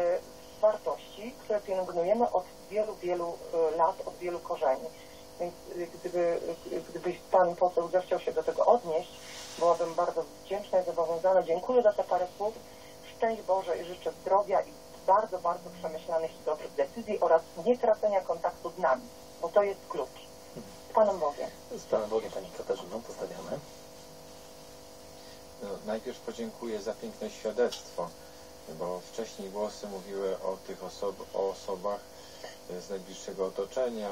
w wartości, które pielęgnujemy od wielu, wielu lat, od wielu korzeni. Więc gdyby, gdybyś pan poseł zechciał się do tego odnieść, byłabym bardzo wdzięczna i zobowiązana. Dziękuję za te parę słów. Szczęść Boże i życzę zdrowia i bardzo, bardzo przemyślanych i dobrych decyzji oraz nie tracenia kontaktu z nami, bo to jest klucz. Z Panem Bogiem. Z Panem Bogiem, Pani Katarzyną, postawiamy. No, najpierw podziękuję za piękne świadectwo, bo wcześniej głosy mówiły o tych osob o osobach z najbliższego otoczenia,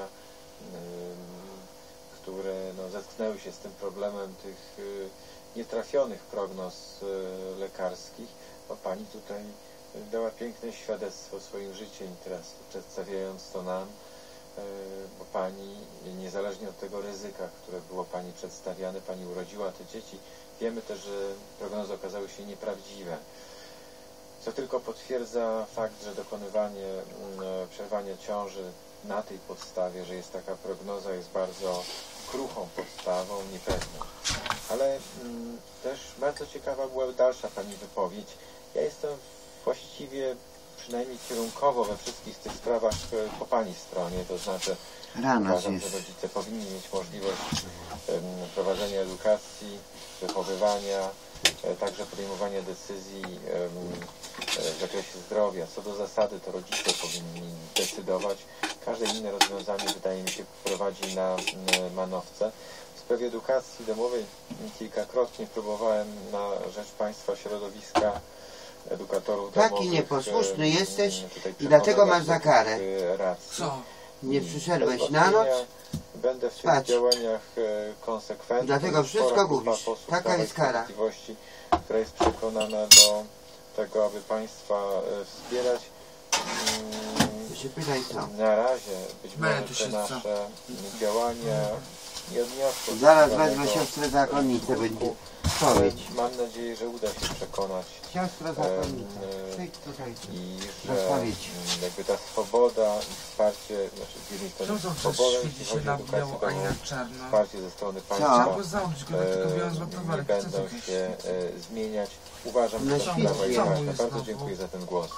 które no, zetknęły się z tym problemem tych nietrafionych prognoz lekarskich. Bo Pani tutaj dała piękne świadectwo swoim życiem i teraz przedstawiając to nam, bo Pani, niezależnie od tego ryzyka, które było Pani przedstawiane, Pani urodziła te dzieci. Wiemy też, że prognozy okazały się nieprawdziwe, co tylko potwierdza fakt, że dokonywanie przerwania ciąży na tej podstawie, że jest taka prognoza, jest bardzo kruchą podstawą, niepewną. Ale mm, też bardzo ciekawa była dalsza Pani wypowiedź. Ja jestem właściwie przynajmniej kierunkowo we wszystkich tych sprawach po Pani stronie, to znaczy uważam, że rodzice powinni mieć możliwość um, prowadzenia edukacji, wychowywania, e, także podejmowania decyzji um, w zakresie zdrowia. Co do zasady, to rodzice powinni decydować. Każde inne rozwiązanie, wydaje mi się, prowadzi na m, manowce. W sprawie edukacji domowej kilkakrotnie próbowałem na rzecz Państwa środowiska edukatorów Taki domowych. Taki nieposłuszny jesteś i dlatego masz za karę. Co? Nie przyszedłeś na noc? Będę w tych spać. działaniach konsekwentny. Dlatego wszystko mówisz. Taka jest kara. Która jest przekonana do tego, aby Państwa wspierać. Pytaj, co? Na razie być może te nasze działania nie odniosły. Zaraz wezmę siostrę zakonnicę, będzie odpowiedź. Mam nadzieję, że uda się przekonać Siostra zakonnica, przyjdź tutaj. i że jakby ta swoboda i wsparcie, znaczy z jednej strony Co to swoboda, świeci jeśli się chodzi o na edukację biało, a nie domową, na czarno? wsparcie ze strony Trzeba państwa było założyć go, tylko biorąc e, ładowarek. nie Co to będą jest? się e, zmieniać. Uważam, Na że to świecie. sprawa jest Co ważna. jest Bardzo znowu? dziękuję za ten głos.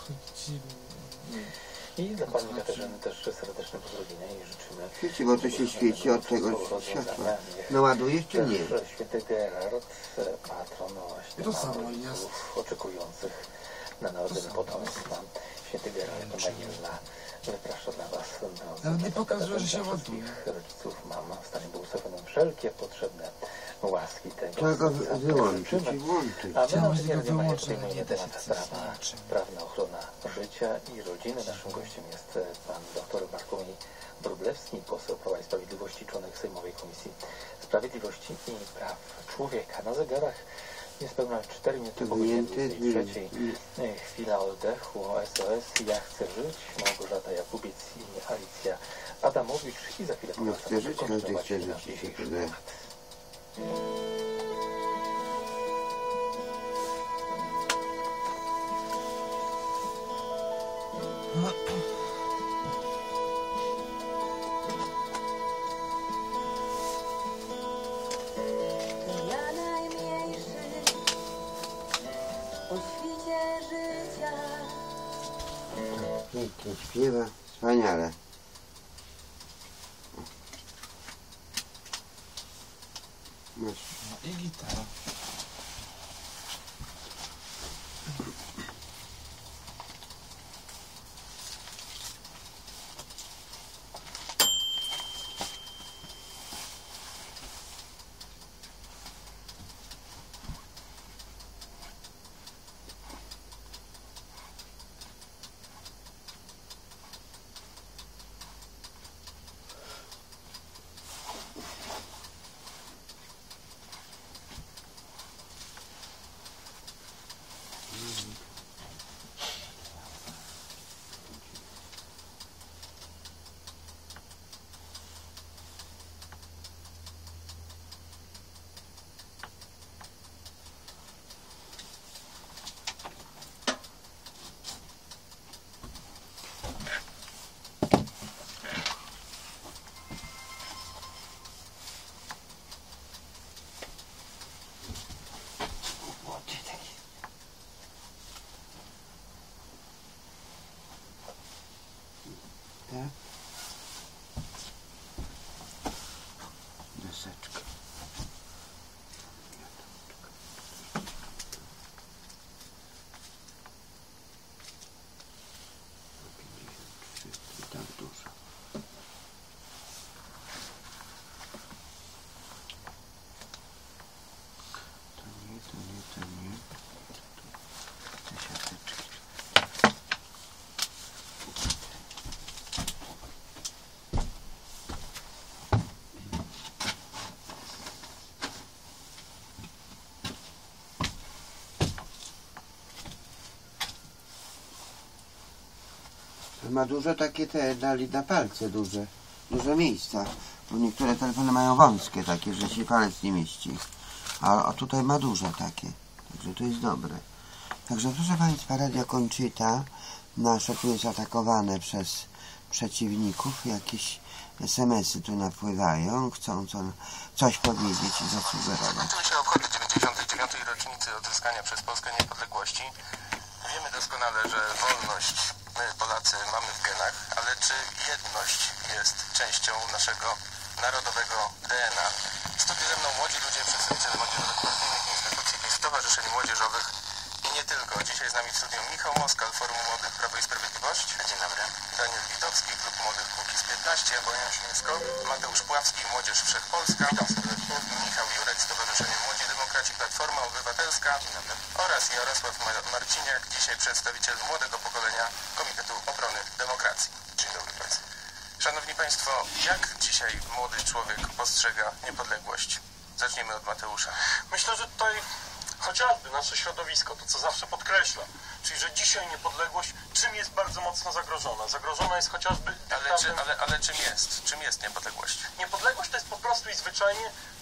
I dla Pani Katarzyny też serdeczne pozdrowienia i życzymy... Świeci, bo to się świeci od tego światła. No ładujesz czy nie? Święty Gerard, patron właśnie To samo jest. rodziców oczekujących na narodzenie potomstwa. Święty Gerard Daniela wyprasza dla Was Nawet nie pokazuje, że się ładuje. rodziców, mama w stanie błogosławionym wszelkie potrzebne łaski tego. Trzeba go wyłączyć i włączyć. A my Chciałem, na żeby go utwierdzenie wyłączyć, ale podejmujemy nie da się temat coś prawa, niczym. prawna ochrona życia i rodziny. Naszym gościem jest pan dr Bartłomiej Wróblewski, poseł Prawa i Sprawiedliwości, członek Sejmowej Komisji Sprawiedliwości i Praw Człowieka. Na zegarach niespełna cztery minuty po godzinie dwudziestej trzeciej. Chwila oddechu, S O S, Ja chcę żyć, Małgorzata Jakubiec i Alicja Adamowicz. I za chwilę No chce żyć, każdy chce żyć. nasz dzisiejszy Tyle. temat. Ja najmniejszy o świcie życia. Pięknie śpiewa, wspaniale. Masz. I gitara. Tak? Deseczka. pięćdziesiąt trzy, tak dużo. To nie, to nie, to nie. Te siateczki. Ma dużo takie te, dali na palce duże, dużo miejsca, bo niektóre telefony mają wąskie takie, że się palec nie mieści, a, a tutaj ma dużo takie, także to jest dobre. Także proszę Państwa, Radio Conchita nasze tu jest atakowane przez przeciwników, jakieś es em esy tu napływają, chcą co, coś powiedzieć i zasugerować. Zaczęły się obchody dziewięćdziesiątej dziewiątej rocznicy odzyskania przez Polskę niepodległości. Wiemy doskonale, że wolność my, Polacy, mamy w genach, ale czy jedność jest częścią naszego narodowego D N A? W studiu ze mną młodzi ludzie, przedstawiciele młodzieżowych partyjnych instytucji, stowarzyszeń młodzieżowych i nie tylko. Dzisiaj z nami w studiu Michał Moskal, Forum Młodych Prawo i Sprawiedliwość. Dzień dobry. Daniel Witowski, Klub Młodych Kukiz piętnaście, Bojan Śmińsko, Mateusz Pławski, Młodzież Wszechpolska, Michał Jurek, Stowarzyszenie Młodzi Demokraci, Platforma Obywatelska oraz Jarosław Marciniak, dzisiaj przedstawiciel młodego pokolenia Komitetu Obrony Demokracji. Dzień dobry Państwu. Szanowni Państwo, jak dzisiaj młody człowiek postrzega niepodległość? Zacznijmy od Mateusza. Myślę, że tutaj chociażby nasze środowisko, to co zawsze podkreśla, czyli że dzisiaj niepodległość czym jest bardzo mocno zagrożona? Zagrożona jest chociażby... Ale, czy, ale, ale czym jest? Czym jest niepodległość? Niepodległość to jest po prostu i zwyczajnie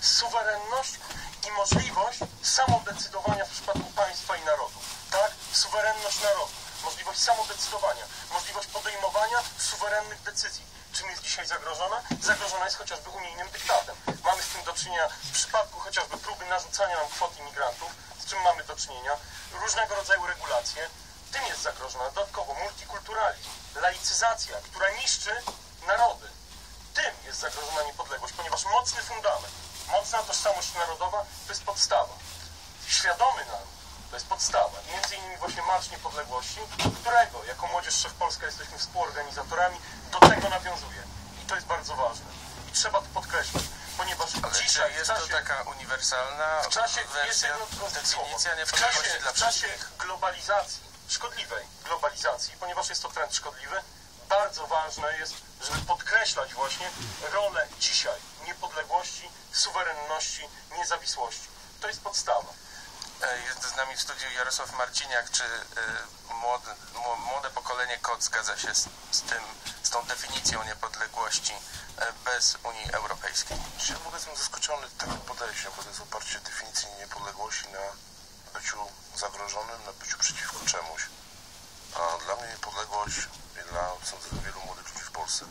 suwerenność i możliwość samodecydowania w przypadku państwa i narodu. Tak? Suwerenność narodu, możliwość samodecydowania, możliwość podejmowania suwerennych decyzji. Czym jest dzisiaj zagrożona? Zagrożona jest chociażby unijnym dyktatem. Mamy z tym do czynienia w przypadku chociażby próby narzucania nam kwot imigrantów, z czym mamy do czynienia, różnego rodzaju regulacje. Tym jest zagrożona dodatkowo multikulturalizm, laicyzacja, która niszczy narody. Tym jest zagrożona niepodległość, ponieważ mocny fundament, mocna tożsamość narodowa to jest podstawa. Świadomy naród to jest podstawa. Między innymi właśnie Marsz Niepodległości, którego jako Młodzież Wszechpolska jesteśmy współorganizatorami, do tego nawiązuje. I to jest bardzo ważne. I trzeba to podkreślić, ponieważ Ale dzisiaj czy jest w czasie, to taka uniwersalna w czasie, wersja, definicja niepodległości dla w czasie wszystkich? globalizacji, szkodliwej globalizacji, ponieważ jest to trend szkodliwy, bardzo ważne jest, żeby podkreślać właśnie rolę dzisiaj niepodległości, suwerenności, niezawisłości. To jest podstawa. Jest z nami w studiu Jarosław Marciniak. Czy młode, młode pokolenie K O T zgadza się z, z, tym, z tą definicją niepodległości bez Unii Europejskiej? Ja w ogóle jestem zaskoczony takim podejściem, bo to jest oparcie definicji niepodległości na byciu zagrożonym, na byciu przeciwko czemuś. A dla mnie niepodległość i dla sądzę, wielu młodych ludzi w Polsce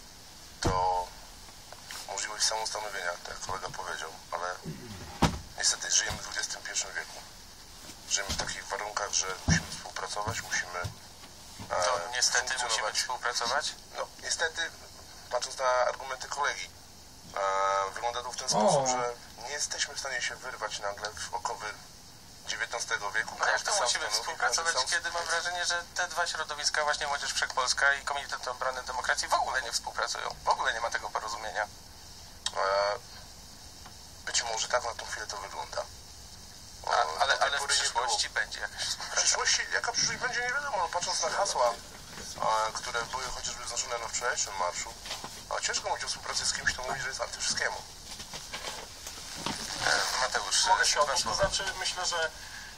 to możliwość samostanowienia, tak jak kolega powiedział, ale niestety żyjemy w dwudziestym pierwszym wieku. Żyjemy w takich warunkach, że musimy współpracować, musimy e, To niestety musimy współpracować? No niestety, patrząc na argumenty kolegi, e, wygląda to w ten sposób, O. że nie jesteśmy w stanie się wyrwać nagle w okowy dziewiętnastego wieku. No jak Każdy to sam musimy stanowi, współpracować, każdy sam kiedy mam wrażenie, że te dwa środowiska, właśnie Młodzież Wszechpolska i Komitet Obrony Demokracji w ogóle nie współpracują. W ogóle nie ma tego porozumienia. E, być może tak na tą chwilę to wygląda. A, ale ale w przyszłości będzie jakaś W współpraca. przyszłości, jaka przyszłość będzie, nie wiadomo. No, patrząc na hasła, e, które były chociażby wyznaczone na wczorajszym marszu, a ciężko mówić o współpracy z kimś, kto mówi, że jest anty wszystkiemu. E, Mateusz, Mogę się dwa odnieść, to słowa. znaczy myślę, że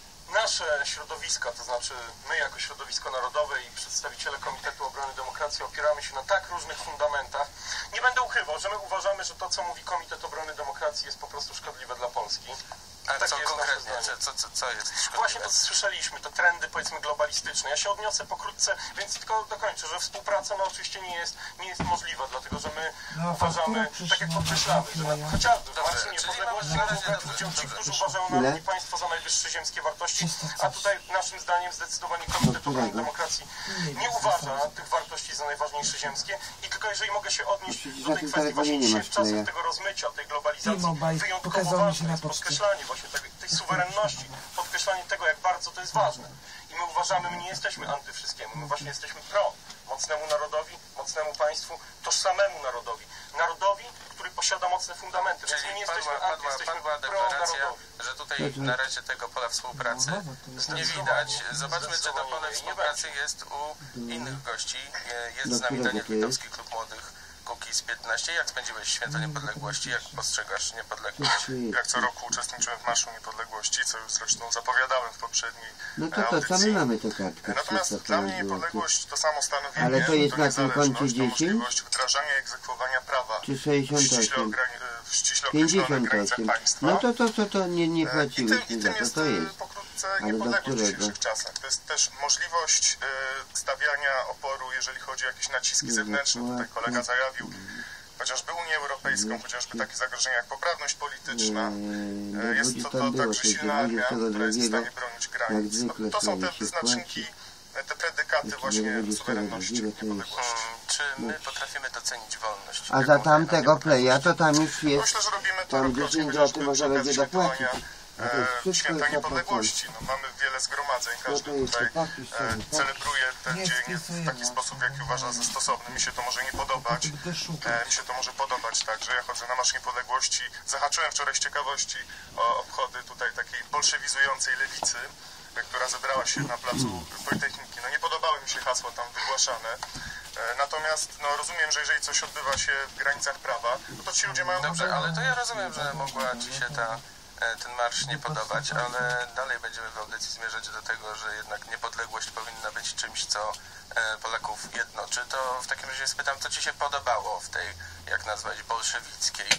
nasze środowiska, to znaczy my jako środowisko narodowe i przedstawiciele Komitetu Obrony Demokracji opieramy się na tak różnych fundamentach. Nie będę ukrywał, że my uważamy, że to, co mówi Komitet Obrony Demokracji, jest po prostu szkodliwe dla Polski. Ale Takie co jest nasze konkretnie? zdanie. Co, co, co jest szkodliwe? Właśnie to słyszeliśmy, te trendy powiedzmy globalistyczne. Ja się odniosę pokrótce, więc tylko dokończę, że współpraca no oczywiście nie jest, nie jest możliwa, dlatego że my No, uważamy, faktura tak jak przyszła, podkreślamy, że faktura, na, ja. chociażby w Dobrze, Marszu czyli Niepodległości mamy- mogą brać udział ci, którzy uważają Ile? naród i państwo za najwyższe ziemskie wartości, a tutaj naszym zdaniem zdecydowanie Komitet Obrony Demokracji nie uważa tych wartości za najważniejsze ziemskie i tylko jeżeli mogę się odnieść Przecież do na tej tym kwestii właśnie telefonie nie dzisiaj masz w czasach kleja. tego rozmycia, tej globalizacji, T-Mobile wyjątkowo pokazał mi się ważne na jest poczcie. podkreślanie właśnie tej, tej suwerenności, podkreślanie tego, jak bardzo to jest ważne. I my uważamy, my nie jesteśmy anty wszystkiemu, my właśnie jesteśmy pro mocnemu narodowi, mocnemu państwu, tożsamemu narodowi. Narodowi, który posiada mocne fundamenty. Więc my Czyli nie padła, jesteśmy anty, padła, jesteśmy padła deklaracja, pro-narodowi. że tutaj na razie tego pola współpracy nie widać. Zobaczmy, czy to pole współpracy jest u innych gości. Jest z nami Daniel Witowski, Klub Młodych, Kukiz piętnaście. Jak spędziłeś święto niepodległości? Jak postrzegasz niepodległość? Jak co roku uczestniczyłem w Marszu Niepodległości, co już zresztą zapowiadałem w poprzedniej No to to, audycji. co my mamy to kartkę. Natomiast dla mnie niepodległość to samo stanowienie, Ale to jest na tym niezależność, koncie to dzieci? możliwość wdrażania i egzekwowania prawa Czy w ściśle, sześćdziesiąt osiem? ograni- w ściśle określonych granicach pięćdziesiąt osiem. państwa. No to to, to, to nie, nie E, I płaciły tym, i za tym to, jest to e, jest. pokrótce Ale do niepodległość w którego? dzisiejszych czasach. To jest też możliwość e, stawiania oporu, jeżeli chodzi o jakieś naciski zewnętrzne. Tutaj kolega zajawił chociażby Unię Europejską, chociażby takie zagrożenia jak poprawność polityczna. E, Jest to, to także silna armia, która jest w stanie bronić granic. No, to są te wyznaczniki, te predykaty właśnie suwerenności, niepodległości. Czy my potrafimy docenić wolność? A za tamtego playa to tam już jest, Myślę, że robimy to tam rokrocznie, dziesięć chociażby złotych przy może okazji będzie dopłacić. świętowania A to jest e, wszystko Święta jest Niepodległości. No, mamy wiele zgromadzeń, No każdy to jest tutaj to papisz sobie, e, tak? celebruje ten Nie dzień wpisuję w taki was. sposób, jaki uważa za stosowny. Mi się to może nie podobać. To też szukam. E, mi się to może podobać tak, że ja chodzę na Marsz Niepodległości. Zahaczyłem wczoraj z ciekawości o obchody tutaj takiej bolszewizującej lewicy, e, która zebrała się na placu Politechniki. No nie podobały mi się hasła tam wygłaszane. E, natomiast no, rozumiem, że jeżeli coś odbywa się w granicach prawa, no to ci ludzie mają... Dobrze, ale to ja rozumiem, że mogła Ci się ta, e, ten marsz nie podobać, ale dalej będziemy w audycji zmierzać do tego, że jednak niepodległość powinna być czymś, co e, Polaków jednoczy. To w takim razie spytam, co Ci się podobało w tej, jak nazwać, bolszewickiej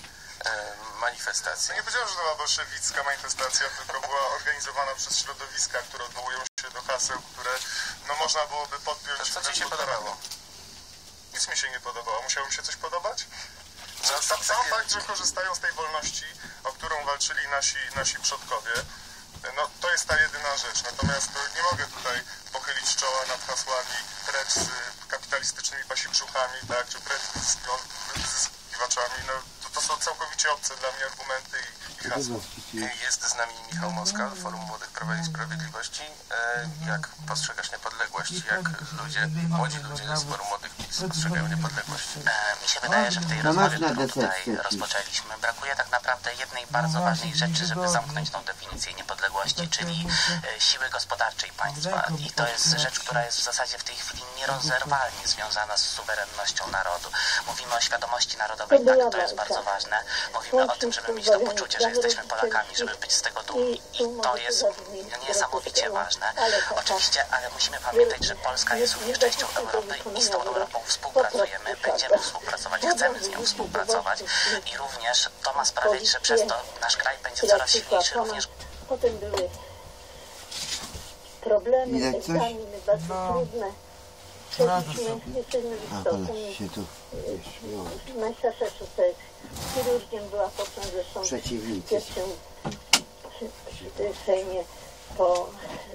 manifestacja. Nie powiedziałem, że to była bolszewicka manifestacja, tylko była organizowana przez środowiska, które odwołują się do haseł, które no, można byłoby podpiąć. To co ci się podobało? Nic mi się nie podobało. Musiało mi się coś podobać? No, Sam, sam takie... fakt, że korzystają z tej wolności, o którą walczyli nasi, nasi przodkowie, no to jest ta jedyna rzecz. Natomiast nie mogę tutaj pochylić czoła nad hasłami precz z kapitalistycznymi pasibrzuchami, tak, czy precz z zyskiwaczami. No, to, to są całkowicie obce dla mnie argumenty i, i hasła. Jest z nami Michał Moskal, Forum Młodych Prawa i Sprawiedliwości. Jak postrzegasz niepodległość? Jak ludzie, młodzi ludzie z Forum Młodych postrzegają niepodległość? Mi się wydaje, że w tej rozmowie, którą tutaj rozpoczęliśmy, brakuje tak naprawdę jednej bardzo ważnej rzeczy, żeby zamknąć tą definicję niepodległości, czyli siły gospodarczej państwa. I to jest rzecz, która jest w zasadzie w tej chwili nierozerwalnie związana z suwerennością narodu. Mówimy o świadomości narodowej, tak, to jest bardzo ważne. Mówimy o tym, żeby mieć to poczucie, że jesteśmy Polakami, żeby być z tego dumni. I to jest niesamowicie ważne. Oczywiście, ale musimy pamiętać, że Polska jest również częścią Europy i z tą Europą współpracujemy, będziemy współpracować, chcemy z nią współpracować i również to ma sprawiać, że przez to nasz kraj będzie coraz silniejszy również. Potem były problemy, egzaminy bardzo trudne. Przeżyliśmy, jesteśmy wykształceni. Najstarsza tutaj chirurgiem była potem zresztą pierwszym w Sejmie po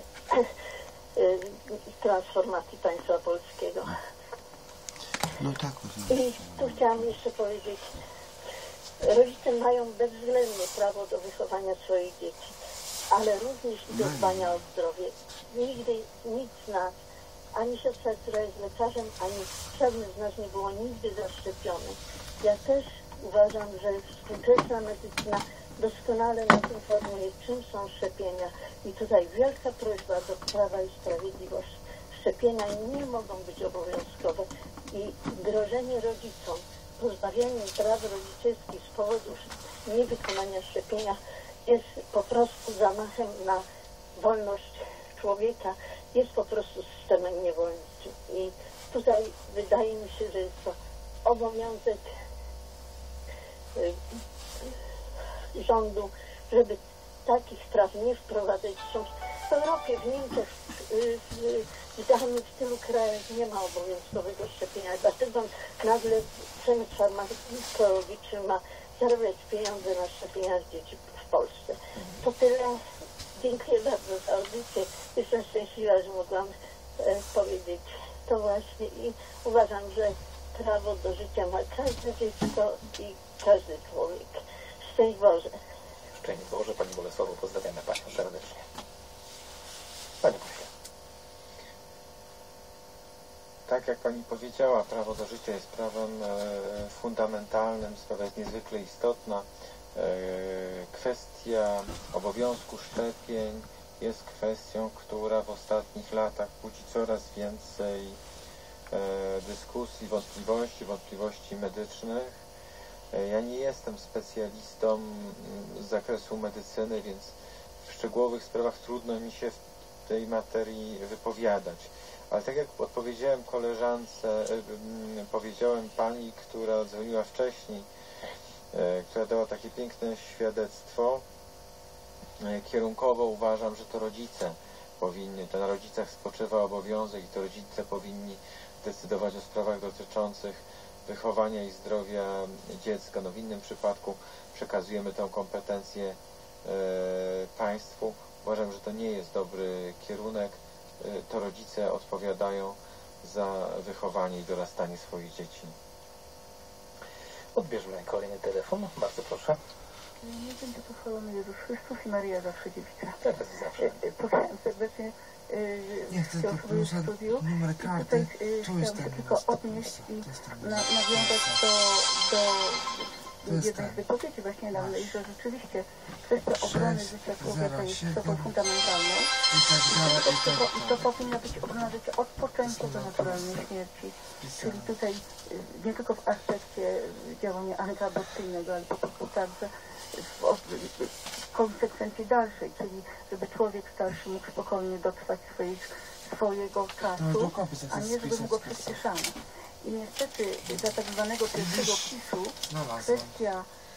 transformacji państwa polskiego. No tak. I tu chciałam jeszcze powiedzieć, rodzice mają bezwzględnie prawo do wychowania swoich dzieci, ale również i do dbania o zdrowie. Nigdy nic z nas, ani siostra, która jest lekarzem, ani żadny z nas nie było nigdy zaszczepiony. Ja też uważam, że współczesna medycyna doskonale nas informuje, czym są szczepienia. I tutaj wielka prośba do Prawa i Sprawiedliwości. Szczepienia nie mogą być obowiązkowe i grożenie rodzicom, pozbawianie praw rodzicielskich z powodu niewykonania szczepienia jest po prostu zamachem na wolność człowieka, jest po prostu systemem niewolniczym. I tutaj wydaje mi się, że jest to obowiązek rządu, żeby takich praw nie wprowadzać. W Europie, w Niemczech, w, w danych w tylu krajach nie ma obowiązkowego szczepienia. Dlatego nagle przemysł farmakologiczny ma zarabiać pieniądze na szczepieniach dzieci w Polsce. To tyle. Dziękuję bardzo za audycję. Jestem szczęśliwa, że mogłam e, powiedzieć to właśnie i uważam, że prawo do życia ma każde dziecko i każdy człowiek. Szczęść Boże. Szczęść Boże, Pani Bolesławo, pozdrawiamy Panią serdecznie. Panie pośle. Tak jak Pani powiedziała, prawo do życia jest prawem e, fundamentalnym, sprawa jest niezwykle istotna. E, kwestia obowiązku szczepień jest kwestią, która w ostatnich latach budzi coraz więcej e, dyskusji, wątpliwości, wątpliwości medycznych. E, ja nie jestem specjalistą z zakresu medycyny, więc w szczegółowych sprawach trudno mi się w tej materii wypowiadać. Ale tak jak odpowiedziałem koleżance, powiedziałem pani, która dzwoniła wcześniej, która dała takie piękne świadectwo, kierunkowo uważam, że to rodzice powinni, to na rodzicach spoczywa obowiązek i to rodzice powinni decydować o sprawach dotyczących wychowania i zdrowia dziecka. No w innym przypadku przekazujemy tę kompetencję państwu. Uważam, że to nie jest dobry kierunek. To rodzice odpowiadają za wychowanie i dorastanie swoich dzieci. Odbierzmy kolejny telefon. Bardzo proszę. Nie będzie pochwalony Jezus Chrystus i Maria zawsze dziewica. Teraz zawsze. Pozdrawiam serdecznie. Nie chcę tylko numer karty. Tu jest ten tylko odnieść i na, nawiązać do, do jednej z wypowiedzi właśnie dawnej, że rzeczywiście kwestia obrony życia człowieka jest sprawą fundamentalną i, to, to, i to powinna być obrona życia od początku do naturalnej śmierci. Czyli tutaj nie tylko w aspekcie działania antyaborcyjnego, ale po prostu także w konsekwencji dalszej, czyli żeby człowiek starszy mógł spokojnie dotrwać swoich, swojego czasu, a nie żeby mu go przyspieszano. I niestety za tak zwanego pierwszego PiSu kwestia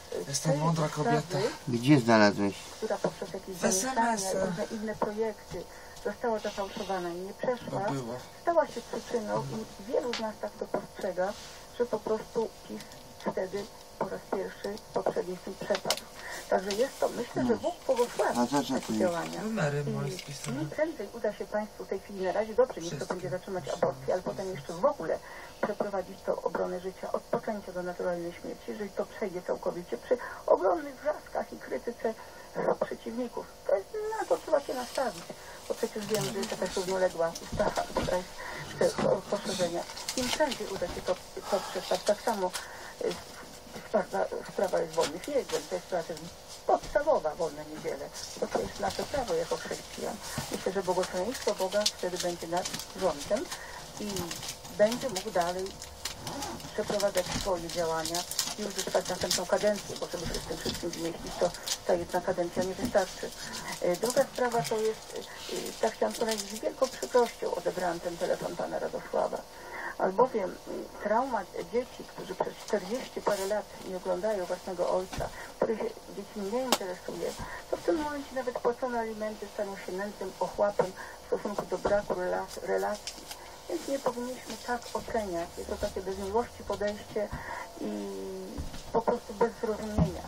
Jestem mądra kobieta. Gdzie znalazłeś? Która poprzez jakieś zamieszania i różne inne projekty została zafałszowana i nie przeszła, stała się przyczyną i wielu z nas tak to postrzega, że po prostu PiS wtedy po raz pierwszy poprzedni film przepadł. Także jest to, myślę, że Bóg błogosławi takie działania. I im prędzej uda się Państwu w tej chwili na razie, dobrze, niech to będzie zatrzymać aborcję, ale potem jeszcze w ogóle przeprowadzić to obronę życia od poczęcia do naturalnej śmierci, jeżeli to przejdzie całkowicie przy ogromnych wrzaskach i krytyce przeciwników. To jest, na to trzeba się nastawić, bo przecież wiemy, że jest jakaś równoległa ustawa, która jest poszerzenia. Im prędzej uda się to poprzestać. Tak samo Sprawa, sprawa jest wolnych niedziel, to jest sprawa też podstawowa, wolne niedziele, bo to jest nasze prawo jako chrześcijan. Myślę, że błogosławieństwo Boga wtedy będzie nad rządem i będzie mógł dalej przeprowadzać swoje działania i uzyskać następną kadencję, bo żeby się z tym wszystkim zmieścić, to ta jedna kadencja nie wystarczy. Druga sprawa to jest, tak chciałam powiedzieć, z wielką przykrością odebrałam ten telefon pana Radosława. Albowiem trauma dzieci, którzy przez czterdzieści parę lat nie oglądają własnego ojca, który się dziećmi nie interesuje, to w tym momencie nawet płacone alimenty staną się nędznym ochłapem w stosunku do braku relacji. Więc nie powinniśmy tak oceniać. Jest to takie bez miłości podejście i po prostu bez zrozumienia.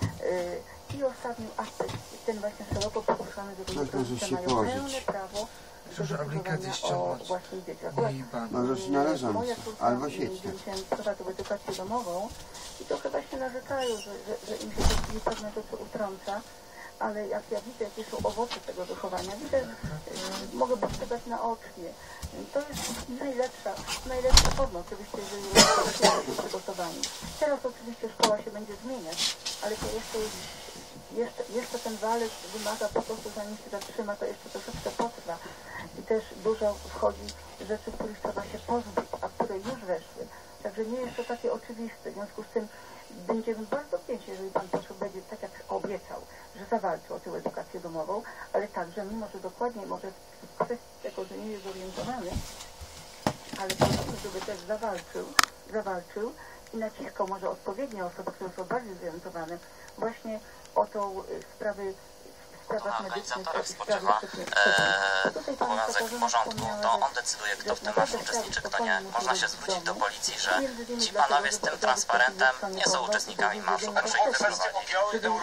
I ostatni aspekt, ten właśnie szeroko poruszany, że rodzice mają pełne prawo Że aplikację ściągnąć. Możesz należąc, albo sieć. Prowadzą edukację domową i trochę właśnie narzekają, że, że, że im się w tej chwili pewne rzeczy utrąca, ale jak ja widzę, jakie są owoce tego wychowania, widzę, y, mogę postrzegać naocznie. To jest najlepsza, najlepsza forma, oczywiście, jeżeli jesteśmy przygotowani. Teraz oczywiście szkoła się będzie zmieniać, ale to jeszcze jest Jeszcze, jeszcze ten walec wymaga po prostu, zanim się zatrzyma, to jeszcze troszeczkę potrwa. I też dużo wchodzi rzeczy, których trzeba się pozbyć, a które już weszły. Także nie jest to takie oczywiste. W związku z tym będziemy bardzo wdzięczni, jeżeli pan poseł będzie, tak jak obiecał, że zawalczy o tę edukację domową, ale także, mimo że dokładnie może w kwestii tego, że nie jest zorientowany, ale prosimy, żeby też zawalczył, zawalczył i naciskał może odpowiednie osoby, które są bardziej zorientowane, właśnie o tą sprawę na organizatorach spoczywa e, obowiązek w porządku, to on decyduje, kto w tym marszu uczestniczy, kto nie. Można się zwrócić do policji, że ci panowie z tym transparentem nie są uczestnikami marszu, proszę ich wyprowadzić.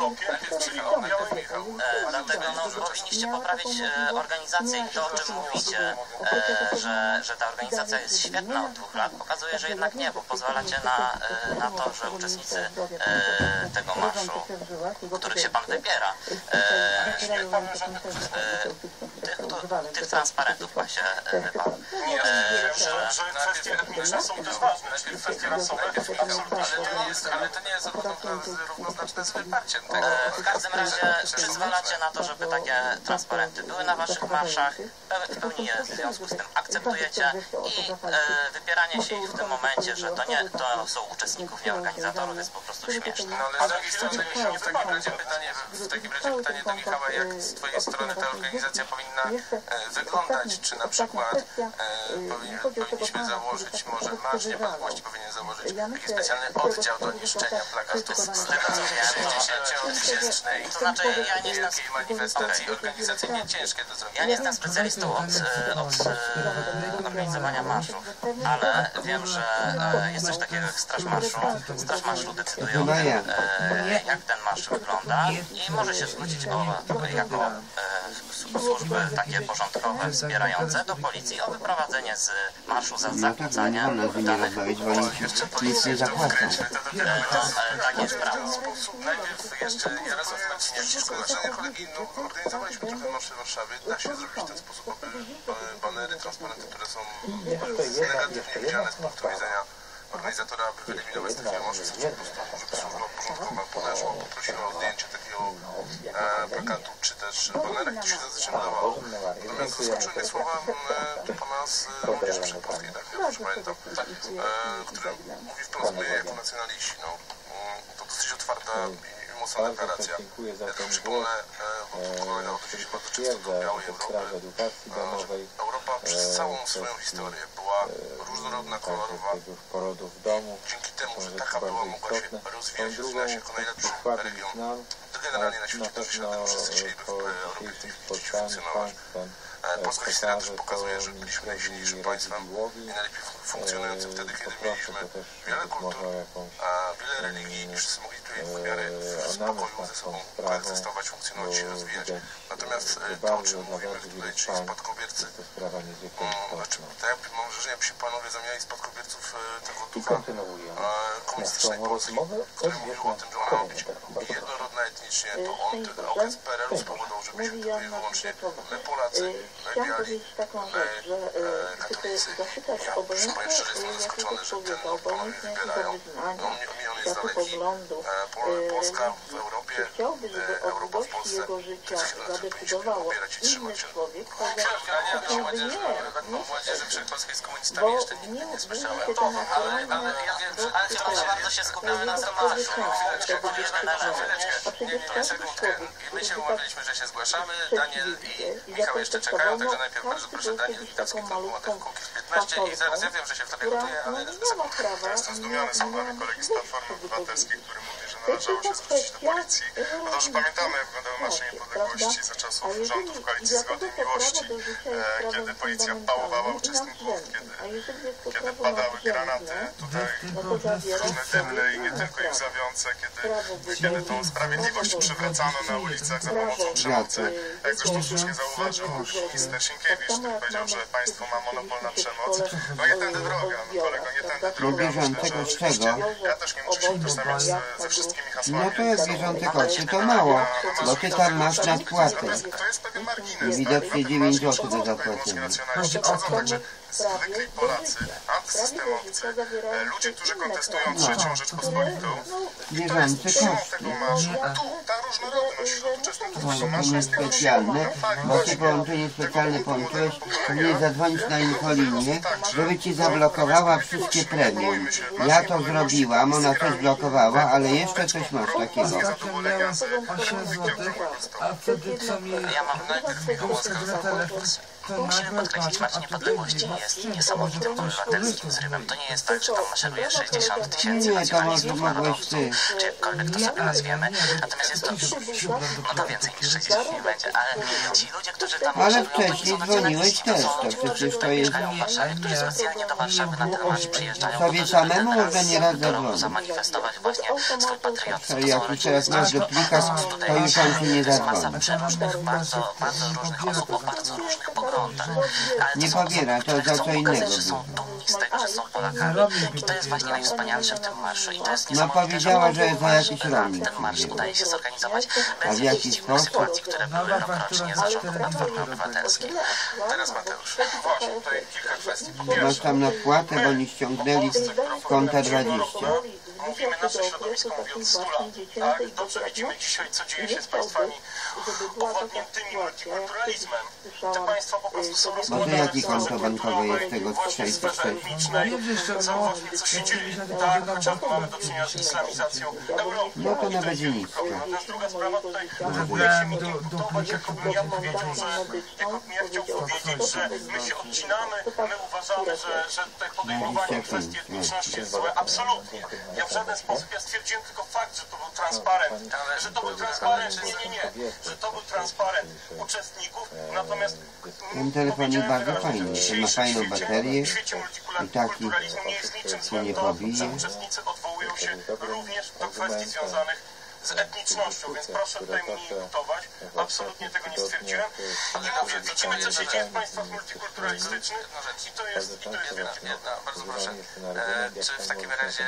E, dlatego no, powinniście poprawić e, organizację i to, o czym mówicie, e, że, że ta organizacja jest świetna od dwóch lat, pokazuje, że jednak nie, bo pozwalacie na, e, na to, że uczestnicy e, tego marszu, których się pan wybiera, e, Tych, tych transparentów ma się wypadł. Nie, że, że kwestie etniczne są też ważne, czyli kwestie rasowe, absolutnie. Ale to nie jest równoznaczne z wyparciem tego. W każdym razie przyzwalacie na to, żeby takie transparenty były na waszych marszach, w pełni je w związku z tym akceptujecie i e, wypieranie się ich w tym momencie, że to nie to są uczestników, nie organizatorów, jest po prostu śmieszne. No ale z drugiej strony, Michał, w takim razie pytanie, w takim razie pytanie do Michała, jak z twojej strony ta organizacja powinna e, wyglądać? Czy na przykład e, powinien, powinniśmy założyć, może Marsz Niepodległości powinien założyć taki specjalny oddział do niszczenia plakatów sześćdziesięciotysięcznej to znaczy, ja nie jestem takiej manifestacji organizacyjnie ciężkie do zrobienia. Ja nie jestem specjalistą od, od organizowania marszów, ale wiem, że jest coś takiego jak Straż Marszu. Straż Marszu decydują, jak ten marsz wygląda i może się zwrócić o, jako służby takie porządkowe, wspierające do policji o wyprowadzenie z marszu za zakłócanie danych nic nie zapłaca. Tak jest prawo. Najpierw jeszcze Jarosław Marciniak, Zgłaszanie Kolegi, no, organizowaliśmy trochę marsze w Warszawie. Da się zrobić w ten sposób, aby banery, transparenty, które są negatywnie widziane z punktu widzenia organizatora, aby wyeliminować z takiego marszu, po prostu, żeby służba porządkowa podeszła, poprosiła o zdjęcie takiego e, plakatu, czy też banera, który się zatrzymywało. Natomiast zaskoczyły słowa e, pana z Młodzieży Wszechpolskiej, tak, ja już pamiętam, e, który mówi wprost, my jako nacjonaliści, no, to dosyć otwarta i mocna deklaracja. Tylko przypomnę, bo kolega odnosi się bardzo często do Białej Europy, że Europa przez całą swoją historię była różnorodna, kolorowa. Dzięki temu, że taka była, mogła się rozwijać, rozwijać jako najlepszy region. To generalnie na świecie też się dlatego wszyscy chcieliby w Europie w tej chwili funkcjonować. Polska historia też pokazuje, że byliśmy najsilniejszym państwem i najlepiej funkcjonującym wtedy, kiedy mieliśmy wiele kultur, wiele religii i wszyscy mogli tutaj w miarę w spokoju ze sobą koegzystować, funkcjonować, się rozwijać. Natomiast to, o czym mówimy tutaj, czyli spadkobiercy, znaczy, tak mam wrażenie, jakby się panowie zamieniali spadkobierców tego ducha komunistycznej Polski, który mówił o tym, że ona ma być jednorodna etnicznie, to on, ten okres P R L-u spowodował, że byliśmy tutaj wyłącznie Polacy, Chciałam powiedzieć taką rzecz, że katolicy. Ja muszę powiedzieć, że jestem zaskoczony, że ten nurt panowie wybierają. No, mi on jest daleki. Polska w Europie, Europa w Polsce. To jest chwilę, że powinniśmy pobierać i trzymać się. Mam władzy, że Wszechpolska jest komunistami, jeszcze nigdy nie słyszałem. Ale, ale ja wiem, że ale wciąż bardzo się skupiamy na zamachu. Chwileczkę, chwileczkę, my się umawialiśmy, że się zgłaszamy. Daniel i Michał jeszcze czekają, także najpierw bardzo proszę Daniel Witowski, kontynuator Kukiz piętnaście i zaraz ja wiem, że się w tobie gotuje, ale sekundkę. Ja jestem zdumiony słowami kolegi z Platformy Obywatelskiej, który mówi, że należało się zwrócić do policji. No dobrze pamiętamy, jak wyglądały marsze niepodległości za czasów rządów Koalicji Zgody i Miłości, kiedy policja pałowała uczestników, kiedy, kiedy padały granaty tutaj różne dymne i nie tylko ich zawiące, kiedy, kiedy tą sprawiedliwość przywracano na ulicach za pomocą przemocy. Jak zresztą słusznie zauważył minister Sienkiewicz, który powiedział, że państwo ma monopol na przemoc. No nie tędy droga, no kolego, nie tędy droga. Myślę, że oczywiście ja też nie muszę się utożsamiać ze wszystkimi hasłami. No to jest bieżący kościół, to mało, bo ty tam masz nadpłatę. To jest pewien margines. Widocznie dziewięć złotych do zapłacenia. Także zwykli Polacy, antysystemowcy, ludzie, którzy kontestują trzecią Rzeczpospolitą, bieżący siłą tego marszu, tu ta różnorodność wśród uczestników tego marszu jest tylko specjalne, bo ty połączenie specjalne połączyłeś, powinien zadzwonić na infolinię, żeby ci zablokowała wszystkie premie. Ja to zrobiłam, ona też blokowała, ale jeszcze coś masz takiego. osiem złotych, a wtedy co mi... Ja mam najpierw telefon. Musimy podkreślić, Marsz Niepodległości jest niesamowitym obywatelskim zrywem. To nie jest tak, że tam maszeruje sześćdziesiąt tysięcy nacjonalistów, narodowców, czy jakkolwiek to sobie nazwiemy. Natomiast jest to, no to więcej niż sześćdziesiąt nie będzie, ale ci ludzie, którzy tam ale maszerują, wcześniej dzwoniłeś też, to przecież to jest... mieszkają w Warszawie, którzy specjalnie do Warszawy na ten marsz przyjeżdżają, sobie samemu można nieraz zadzwonić. zamanifestować właśnie swój patriotyzm. Jak już teraz masz duplikat, to już on ci nie To jest masa zadzwoni. przeróżnych, bardzo, bardzo różnych osób o bardzo różnych poglądach. Ale Nie to są pobiera, osoby, to które za chcą co innego. pokazać, że są dumni z tego, że są Polakami. I to jest właśnie najwspanialsze w tym marszu. I to jest No niesamowite, powiedziała, że że za jakiś rolnik. ten marsz udaje się zorganizować A bez w jakichś jaki dziwnych sposób? sytuacji, które były rokrocznie za rządów Platformy Obywatelskiej. Teraz Mateusz, właśnie tutaj kilka kwestii. Po Masz pierwsze, tam nadpłatę, bo oni ściągnęli z konta dwadzieścia. mówimy, nasze środowisko mówi od stu lat, tak? Dobrze widzimy dzisiaj, co dzieje się z państwami owładniętymi multikulturalizmem. Te państwa po prostu są Może jaki konto bankowe jest tego właśnie sferze etnicznej, zauważmy, co się dzieje. Tak, chociażby mamy do czynienia z islamizacją Europy. No to nawet nic. Natomiast druga sprawa tutaj próbuje się mi imputować, jakbym ja powiedział, że jakbym ja chciał powiedzieć, że my się odcinamy, my uważamy, że, że tutaj podejmowanie kwestii etniczności jest złe. Absolutnie. Ja w żaden sposób, ja stwierdziłem tylko fakt, że to był transparent, że to był transparent, że nie, nie, nie, że to był transparent uczestników, natomiast Ten telefon jest bardzo fajny, ma fajną baterię i taki nie jest niczym się złym nie to, pobije. że uczestnicy odwołują się również do kwestii związanych z etnicznością, więc proszę tutaj mnie nie imputować. Absolutnie tego nie stwierdziłem. I mówię, widzimy, co się dzieje w państwach multikulturalistycznych i to jest, i to jest jedna, bardzo proszę. E, czy w takim razie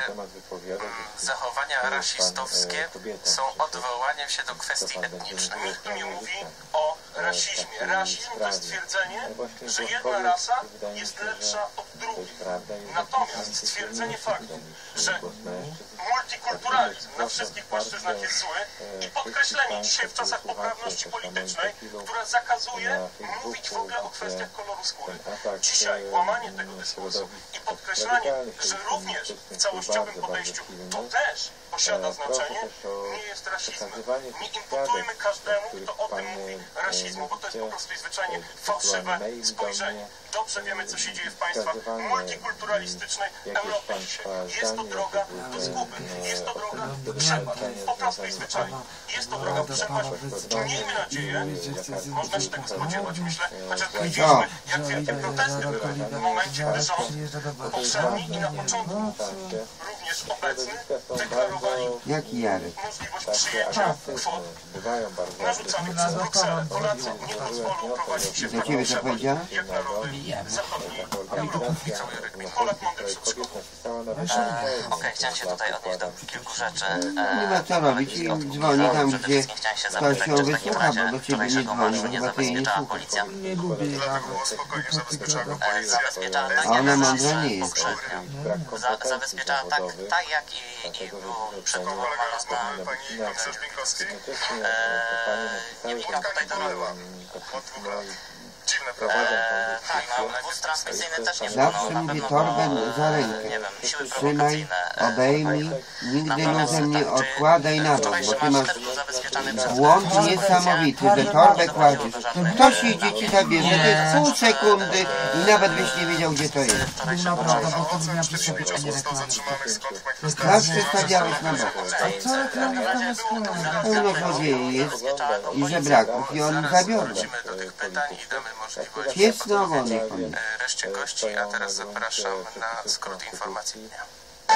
zachowania rasistowskie są odwołaniem się do kwestii etnicznych? Nikt tu nie mówi o rasizmie. Rasizm to jest stwierdzenie, że jedna rasa jest lepsza od drugiej. Natomiast stwierdzenie faktu, że multikulturalizm na wszystkich płaszczyznach jest zły i podkreślenie dzisiaj w czasach poprawności politycznej, która zakazuje mówić w ogóle o kwestiach koloru skóry. Dzisiaj łamanie tego dyskursu i podkreślanie, że również w całościowym podejściu to też posiada znaczenie, nie jest rasizmem. Nie imputujmy każdemu, kto o tym mówi, rasizmu, bo to jest po prostu zwyczajnie fałszywe spojrzenie. Dobrze wiemy, co się dzieje w państwach multikulturalistycznej Europy dzisiaj. Jest to droga do zguby. Jest to droga do przepaść. Po prostu i zwyczajnie. Jest to droga do przepaść. Miejmy nadzieję, można się tego spodziewać, myślę, chociażby widzieliśmy, jak wielkie protesty były w momencie, gdy rząd poprzedni i na początku również obecny deklarowali możliwość przyjęcia kwot narzucanych przez Brukselę. Polacy nie pozwolą prowadzić się w taką przepaść, jak narody zachodniej Europy. Polak mądry przedszkolu. Okej, chciałem się tutaj odnieść do kilku rzeczy. Nie ma co robić i dzwoni tam, gdzie ktoś ją wysłucha, bo do ciebie nie dzwoni, bo chyba ty jej nie słuchasz. Nie lubię jej A ona mądra nie jest. Za, zabezpieczała tak, tak jak i, i było przeprowadzowane na... Pani komisarz Bieńkowskiej? Eee, nie wnikam tutaj do rogu. Dziwne prawa. Eee, tak, no, wóz transmisyjny też nie było. Zawsze No, mówię na torbę pewno, za e, rękę. nie wiem, siły Trzymaj, prowokacyjne. obejmij, nigdy Natomiast luzem nie tak, czy odkładaj na bok, bo wczorajszy ty masz też był zabezpieczany przez błąd przez niesamowity, policję. że torbę Nie kładziesz. dochodziło do żadnych, Ktoś e, idzie ci zabierze, to jest pół sekundy i nawet byś nie wiedział, gdzie to jest. Naprawdę, bo to miał przy sobie nie reklamy. Zawsze stawiałeś na bok. A co reklamy w tam jest Pełno złodziei jest i żebraków i on zabiorą. Do tych pytań i damy możliwość Pies na ogonie chodzi. reszcie gości, a teraz zapraszam na skrót informacji dnia.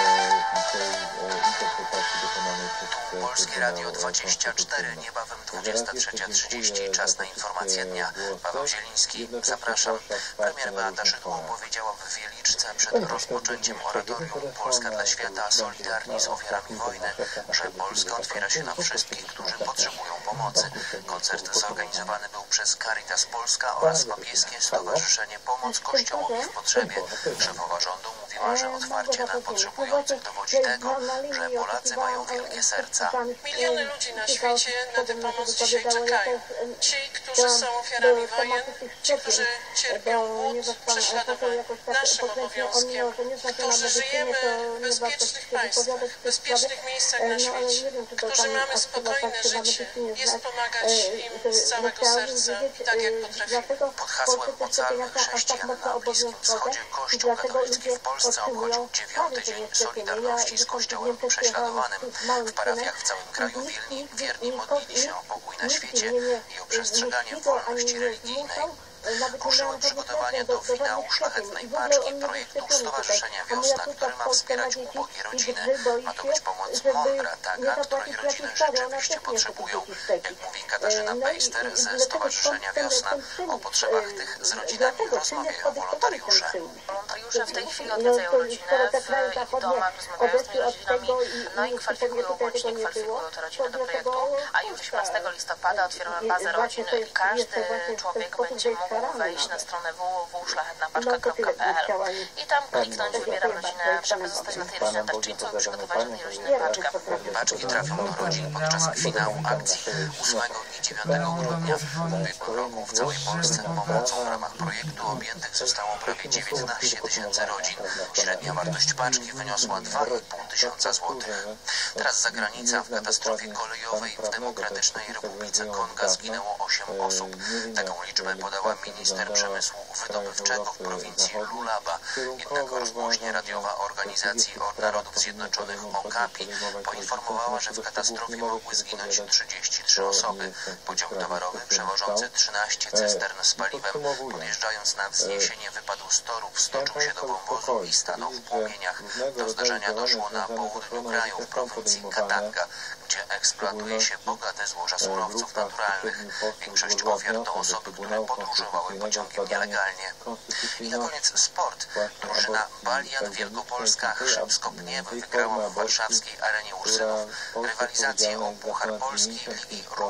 Tu Polskie Radio dwadzieścia cztery, niebawem dwudziesta trzecia trzydzieści, czas na informacje dnia. Paweł Zieliński, zapraszam. Premier Beata Szydło powiedziała w Wieliczce przed rozpoczęciem oratorium Polska dla świata, solidarni z ofiarami wojny, że Polska otwiera się na wszystkich, którzy potrzebują pomocy. Koncert zorganizowany był przez Caritas Polska oraz Papieskie Stowarzyszenie Pomoc Kościołowi w Potrzebie. Szefowa rządu mówiła, że otwarcie na potrzebujących dowodzi tego, że Polacy mają wielkie serca. Miliony ludzi na świecie na tę pomoc dzisiaj czekają. Ci, którzy są ofiarami wojen, ci, którzy cierpią głód, prześladowanie. Naszym obowiązkiem, którzy żyjemy w bezpiecznych państwach, w bezpiecznych miejscach na świecie, którzy mamy spokojne życie, jest pomagać im z całego serca i tak jak potrafimy. Pod hasłem ocalmy chrześcijan na Bliskim Wschodzie Kościół katolicki w Polsce obchodził dziewiąty dzień Solidarności z Kościołem prześladowanym. W parafiach w całym kraju wierni, wierni modlili się o pokój na świecie i o przestrzeganie wolności religijnej. Ruszyły przygotowania do finału Szlachetnej Paczki, projektu Stowarzyszenia Wiosna, który ma wspierać ubogie rodziny. Ma to być pomoc mądra, taka, której rodziny rzeczywiście potrzebują. Jak mówi Katarzyna Pejster ze Stowarzyszenia Wiosna, o potrzebach tych z rodzinami rozmawiają wolontariusze. Wolontariusze w tej chwili odwiedzają rodzinę w ich domach, rozmawiają z tymi rodzinami, no i kwalifikują bądź nie kwalifikują te rodziny do projektu. A już osiemnastego listopada otwieramy bazę rodzin i każdy człowiek będzie mógł wejść na stronę w w w kropka szlachetna paczka kropka p l i tam kliknąć wybieram rodzinę, żeby zostać dla tej rodziny darczyńcą i przygotować dla tej rodziny paczkę. Paczki trafią do rodzin podczas finału akcji ósmego i dziewiątego grudnia. W ubiegłym roku w całej Polsce pomocą w ramach projektu objętych zostało prawie dziewiętnaście tysięcy rodzin. Średnia wartość paczki wyniosła dwa i pół tysiąca złotych. Teraz zagranica. W katastrofie kolejowej w Demokratycznej Republice Konga zginęło osiem osób. Taką liczbę podała minister przemysłu wydobywczego w prowincji Lualaba. Jednak rozgłośnia radiowa Organizacji Narodów Zjednoczonych Okapi poinformowała, że w katastrofie mogły zginąć trzydzieści trzy osoby. Pociąg towarowy przewożący trzynaście cystern z paliwem, podjeżdżając na wzniesienie, wypadł z torów, stoczył się do wąwozu i stanął w płomieniach. Do zdarzenia doszło na południu kraju w prowincji Katanga, gdzie eksploatuje się bogate złoża surowców naturalnych. Większość ofiar to osoby, które podróżowały pociągiem nielegalnie. I na koniec sport. Drużyna Balian Wielkopolska Chrzybsko-Pniew wygrała w warszawskiej arenie Ursynów rywalizację o Puchar Polski Ligi Rugby na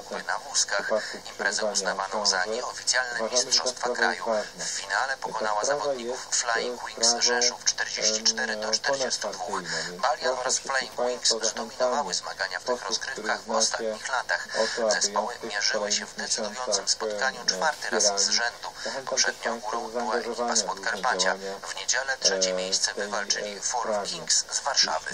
Górskach. Imprezę uznawano za nieoficjalne mistrzostwa kraju. W finale pokonała zawodników Flying Wings Rzeszów czterdzieści cztery do czterdziestu dwóch. Balian oraz Flying Wings zdominowały zmagania w tych rozgrywkach w ostatnich latach. Zespoły mierzyły się w decydującym spotkaniu czwarty raz z rzędu. Poprzednią górą była ekipa z Podkarpacia. W niedzielę trzecie miejsce wywalczyli Four Kings z Warszawy.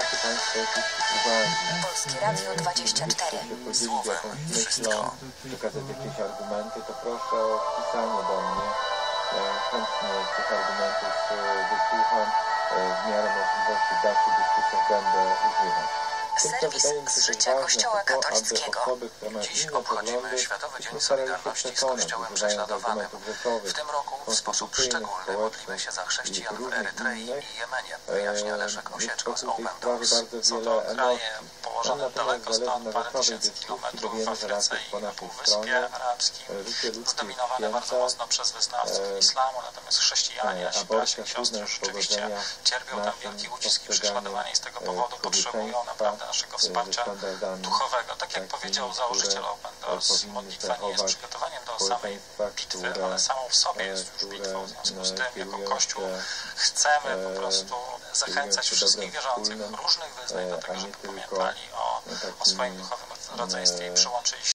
Polskie Radio dwadzieścia cztery. Słowem wszystko. Przekazać jakieś argumenty, to proszę o wpisanie do mnie. Ja chętnie tych argumentów wysłucham. W miarę możliwości w dalszych dyskusjach będę używać. Serwis z życia Kościoła katolickiego. Dziś obchodzimy Światowy Dzień Solidarności z Kościołem Prześladowanym. W tym roku w sposób szczególny modlimy się za chrześcijan w Erytrei i Jemenie, wyjaśnia Leszek Osieczko z Open Doors. Są to kraje położone daleko stąd, parę tysięcy kilometrów w Afryce i na Półwyspie Arabskim, zdominowane bardzo mocno przez wyznawców islamu, natomiast chrześcijanie, nasi bracia i siostry rzeczywiście cierpią tam wielki ucisk i prześladowanie i z tego powodu potrzebują naprawdę naszego wsparcia duchowego. Tak jak powiedział założyciel Open Doors, modlitwa nie jest przygotowaniem do samej bitwy, ale samą w sobie jest już bitwą. W związku z tym, jako Kościół chcemy po prostu zachęcać wszystkich wierzących różnych wyznań do tego, żeby pamiętali o, o swoim duchowym rodzeństwie i przyłączyli się